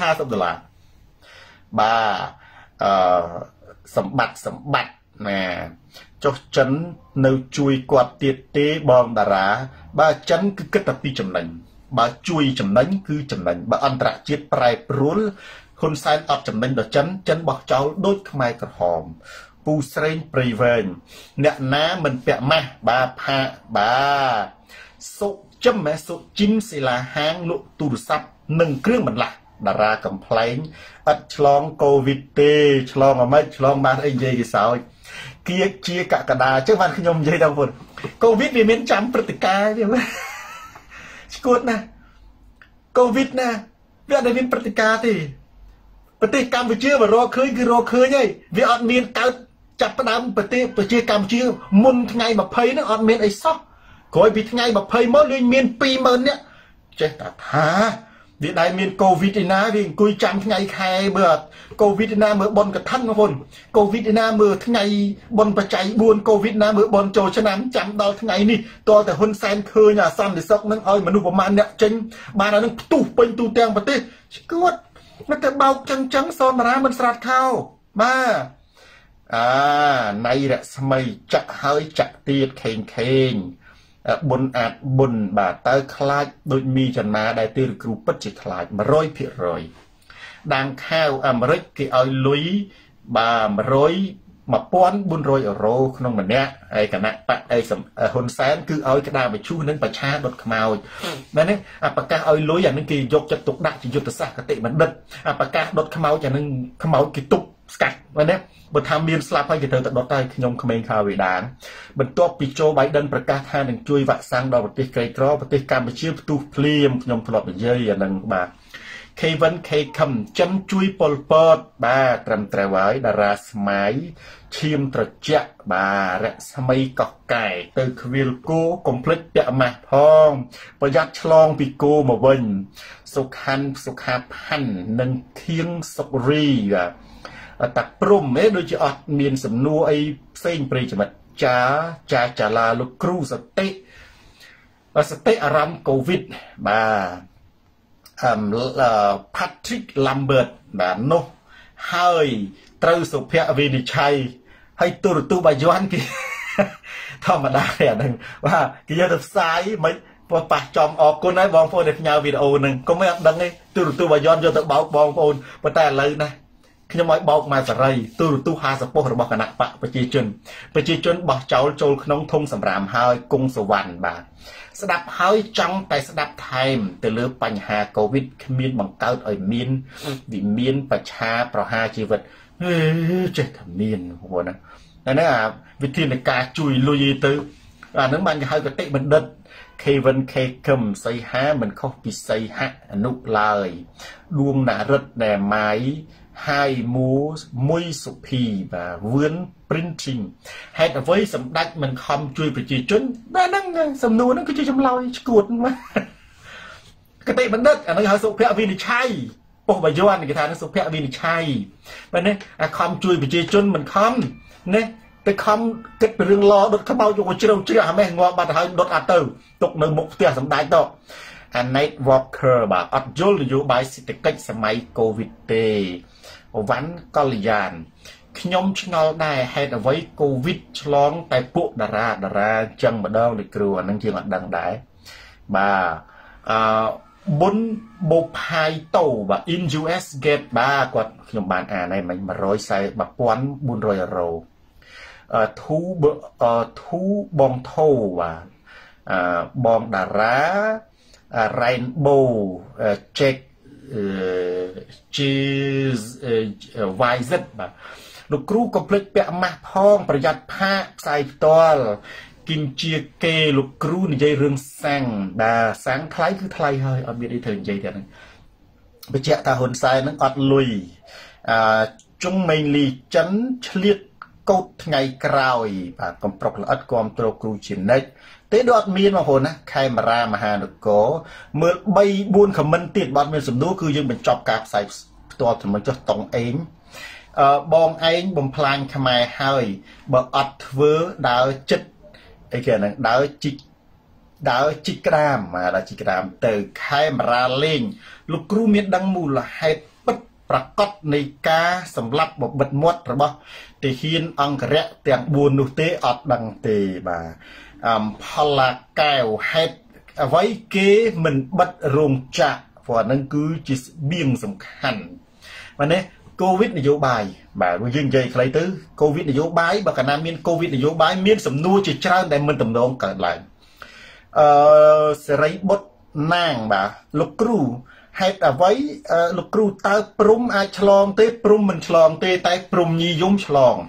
បាទសម្បត្តិណាចុះចិននៅជួយគាត់ទៀតទេបងតារាបើចិនគឺគិតតែពីចំណេញបើជួយចំណេញគឺចំណេញបើអន្តរជាតិប្រែប្រួលហ៊ុនសែនអត់ចំណេញដល់ចិនបោះចោលដូចខ្មែរក្រហមពូស្រេងព្រៃវែងអ្នកណាមិនពាក់ម៉ាស់បាទផាកបាទសុជីមសិលាហាងលក់ទូរស័ព្ទនិងគ្រឿងបន្លាស់តារាកំ pl ែងឥតឆ្លងកូវីដទេឆ្លងអាម៉េចឆ្លងបានអីនិយាយគេសោចគៀកជាកកដាចឹងបានខ្ញុំនិយាយដល់ពុនកូវីដវាមានចាំព្រឹត្តិការណ៍វាស្គួតណាកូវីដណាវាអត់មានព្រឹត្តិការណ៍ទេប្រទេសកម្ពុជាបើរកឃើញគឺរកឃើញហើយវាអត់មានកើតចាប់ផ្ដើមប្រទេសប្រជាកម្ពុជាមុនថ្ងៃ20ហ្នឹងអត់មានអីសោះក្រោយពីថ្ងៃ20មកលេងមាន20000នាក់ចេះតែថាវាដែលមានកូវីដឯណាវាអង្គុយចាំថ្ងៃខែបើអត់កូវីដឯណាមើលបនកឋិនបងប្អូនកូវីដឯណាមើលថ្ងៃបនបច្ច័យ4កូវីដណាមើលបនចូលឆ្នាំចាំដល់ថ្ងៃនេះតើតែហ៊ុនសែនឃើញអាសន្តិសុខនឹងឲ្យមនុស្សប្រមាណអ្នកចេញបានអានឹងផ្ទុះពេញទូទាំងប្រទេសស្គួតមិនតែបោកចឹងសនរាមិនស្រាតខោបាទណៃរស្មីចាក់ហើយចាក់ទៀតខេងបុនអាចបុនបាទតើខ្លាចដូចមីចនាដែលទីគ្រូពិតជាខ្លាច100%ដាងខាវអាមេរិកគេឲ្យលុយបាទ$1400ក្នុងម្នាក់ហើយគណៈបកអីហ៊ុនសែនគឺឲ្យក្តារបញ្ឈូសនឹងប្រឆាដុតខ្មោចមែនទេអាប្រកាសឲ្យលុយអានឹងគេយកចិត្តទុកដាក់ជាយុទ្ធសាស្ត្រគតិបណ្ឌិតអាប្រកាសដុតខ្មោចអានឹងខ្មោចគេទប់ស្កាត់មែនទេបើថាមានស្លាប់ហើយគេត្រូវតែដុតតែខ្ញុំក្មេងខាវេដានបន្ទាប់ពីโจ Biden ប្រកាសថានឹងជួយវ៉ាក់សាំងដល់ប្រទេសក្រីក្រប្រទេសកម្ពុជាផ្ទុះភ្លាមខ្ញុំធ្លាប់និយាយអានឹងបាទKevin K ខំចិនជួយប៉ុលពតបាទត្រឹមត្រូវហើយតារាស្មៃឈាមត្រជាក់បាទរស្មីកោះកែទៅខ្វៀលគោកុំភ្លេចពាក់ម៉ាស់ផងប្រយ័ត្នឆ្លងពីគោមកវិញសុខាផាន់និងខៀងសុករីបាទតាព្រំដូចជាអត់មានសំណួរអីផ្សេងប្រិយមិត្តចាឡាលោកគ្រូសតិអារម្មណ៍កូវីដបាទPatrick Lambert បាទនោះហើយត្រូវសុភវិនិច្ឆ័យហើយទូរទស្សន៍បាយ័នគេធម្មតាទេអាហ្នឹងបាទគេយកទៅផ្សាយមិនប៉ះចំអរគុណហើយបងប្អូនដែលផ្ញើវីដេអូហ្នឹងកុំឲ្យអត់ដឹងទេទូរទស្សន៍បាយ័នយកទៅបោកបងប្អូនប៉ុន្តែឥឡូវណាខ្ញុំឲ្យបោកមកសេរីទូរទស្សន៍50ប៉ុស្តិ៍របស់គណៈបកប្រជាជនបោះចោលចូលក្នុងធុងសម្រាមហើយគង់សវណ្ណបាទស្ដាប់ហើយចង់តែស្ដាប់ថែមទៅលើបញ្ហាកូវីដគ្មានបង្កើតឲ្យមានវិមានបច្ឆាប្រហារជីវិតចេះតែមានបងប្អូនណាហ្នឹងអាវិធានការជួយលុយទៅអាហ្នឹងបានគេហៅកតិបណ្ឌិត Kevin K កឹមសីហាមិនខុសពីសីហៈអនុឡើយដួងនរិទ្ធដែលម៉ាយហើយមួយសុភីបាទវឿន printing ហេតុអ្វីសម្ដេចមិនខំជួយប្រជាជនបាទហ្នឹងសំណួរហ្នឹងគឺជាចម្លើយឈួតមកកតិបណ្ឌិតអានេះហៅសុភវិនិច្ឆ័យប៉ុស្តិ៍បាយ័នគេថាសុភវិនិច្ឆ័យបាទនេះអាខំជួយប្រជាជនមិនខំណាទៅខំគិតពីរឿងឡដុតខ្មោចយកមកជ្រៅជ្រះអាមេះងាប់បាត់ហើយដុតអត់ទៅទុកនៅមុខផ្ទះសម្ដេចទៅអា Night Walker បាទអត់យល់នយោបាយសេដ្ឋកិច្ចសម័យកូវីដទេវ៉ាន់កល្យានខ្ញុំឆ្ងល់ដែរហេតុអ្វីកូវីដឆ្លងតែពួកតារាអញ្ចឹងម្ដងលោកគ្រូអានឹងជាងអត់ដឹងដែរបាទ bốn bộ hai tàu và in US gate ba quạt nhóm bạn này mình mà rồi sai bà quán buôn rồi rồi thú bong thâu và bong đà rá rainbow check cheese vai rất mà lúc cru complete bẹ mặt phongประหยัดผ้าใส่ตัวกินเชียเกลูกครูในใจเรื่องsang đà sángคล้ายคือไทยเฮ้ยเอาเบียดได้ถึงใจเดียวนึงไปเจ้าตาหุ่นทรายนึงอดลุยจงไม่ลีจันเฉลี่ยกดไงกราวอีกำปรกละอัดกอมตรครูชินเนตเตดอดมีนมาโหนะใครมารามาหาดโกเมื่อใบบุญขมันติดบอลเป็นสมดูคือยังเป็นจอบกาบใส่ตัวถึงมันจะตรงเองบองเองบ่มพลางขมายเฮยบ่อัดเวอดาวจิตไอ้เกี่ยนั่งดาวจิกรามมาดาวจิกรามเติร์ใครมาราเล่งลูกครูมีดังมูลให้ปัดประกอบในกาสำหรับบบบัดมดหรือบ่ตีหินอังกระเตียงบุญนุเตอดดังเตบ่าพลาแก้วให้ไว้เก๋มันบัดโรงจักรเพราะนั่นคือจิตเบี่ยงสำคัญวันนี้โควิดนโยบายแบบว่ายังใจใครตื้อโควิดนโยบายบอกกันนะมีโควิดนโยบายมีสำนูจิตใจแต่มันต่ำลงเกิดอะไรสไลบดนางแบบลูกครูให้แต่ไว้ลูกครูตาปรุมอาฉลองเตะปรุมมันฉลองเตะแต่ปรุมยี่ยุ่มฉลอง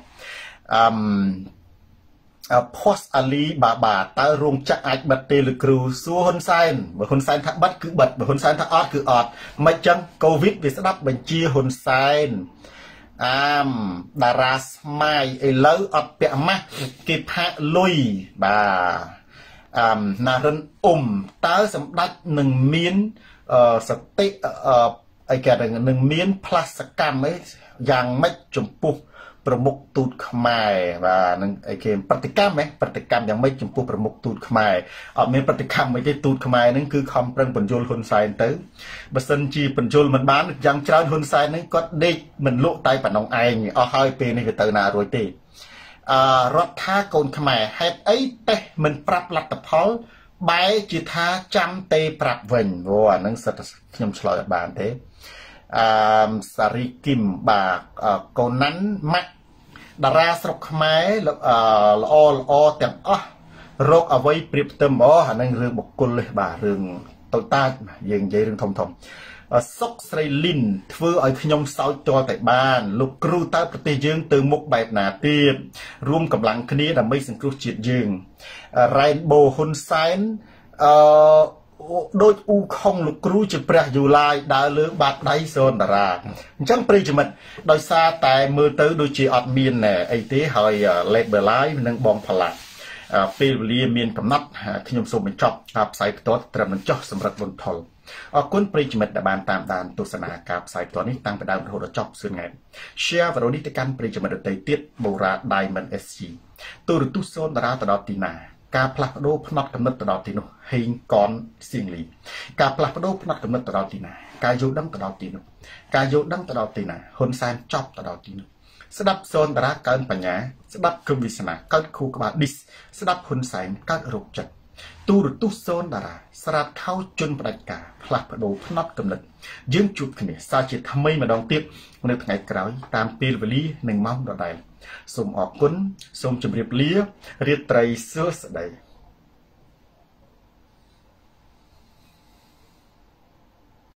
พอสอาลีบาตาโรงจักรบัดเตลูกครูสู้คนไซน์บ่คนไซน์ทักบัดคือบัดบ่คนไซน์ทักออดคือออดไม่จังโควิดวิสดับบัญชีคนไซน์ดาราสมัยไอ้เล่าอัดเปียมาเก็บพะลุยบ่านารันตาสำดัดหนึ่งมีนสติไอ้แก่หนึ่งมีนพลาสกรรมไอ้ยังไม่จมปุประมุกตูดขมายว่านั่นไอ้เกมปฏิกรรมไหมปฏิกรรมยังไม่จมปุประมุกตูดขมายมีปฏิกรรมไม่ได้ตูดขมายนั่นคือคำเปล่งปัญญลคนไซน์เตอร์บัสันจีปัญญลมันบ้านยังเจ้าคนไซน์นั่นก็เด็กมันลุไตปันน้องไอ้เอาให้เป็นในเตอร์นาโรยตีรถท่าโกนขมายให้ไอ้เตะมันปรับลัดตะพอลใบจีท่าจำเตะปรับเวงว่านั่นสัตว์ยมฉลอยบานเตสาริกิมบากโกนั้นมักดาราสกไม้ละอแต่โรคเอาไว้เปรียบเติมนั่นเรื่องบุคคลเลยบ่าเรื่องตัวตายังใจเรื่องทอมซกไซลินเพื่อไอ้ขยมเสาจอแต่บ้านลูกครูตาปฏิยืงเติมมุกแบบหนาเตียนรวมกำลังคณีแต่ไม่สังครุจิตยืงไรโบฮุนไซน์โดยอูคงลูกครูจะเปรียอยู่ลายดาวเลือบาดได้โซนดาราจังปริจมันโดยซาแต่มือตื้อโดยจีอดมีนเนี่ยไอ้ที่หอยเล็บเบลายนั่งบองพลัดปีเรียมีนกำนัดขยมสมเป็นจอบกับสายตัวเตรียมมันจ่อสำหรับบนทอลคุณปริจมันแต่บานตามดานตุสนากับสายตัวนี้ตั้งไปดาวโหดจอบซึ่งไงเชียร์วรนิตการปริจมันเตยเตียโบราไดมันเอสจีตัวรุตุโซนดาราตลอดตีนาการพลัดโดพนัดกำนัดตลอดตีโนเฮงก่อนสิ่งลีการพลัดโดพนัดกำนัดตลอดตีนาการโยดังตลอดตีโนการโยดังตลอดตีนาคนแซนจอบตลอดตีโนสดับโซนดาราเกินปัญญาสดับคุวิสนาเกิดคูกบาดิสสดับคนแซนเกิดโรคจัดตูรุตุโซนดาราสลัดเข้าจนประกาพลัดโดพนัดกำนัดยืมจุดขึ้นซาจิตทำไมมาดองเตียบในไงกล่าวตามปีเวลีหนึ่งมั่งดอได้ส่งออกกุนส่งจมเรียบเลี้ยเรียดไตรเสื้อสด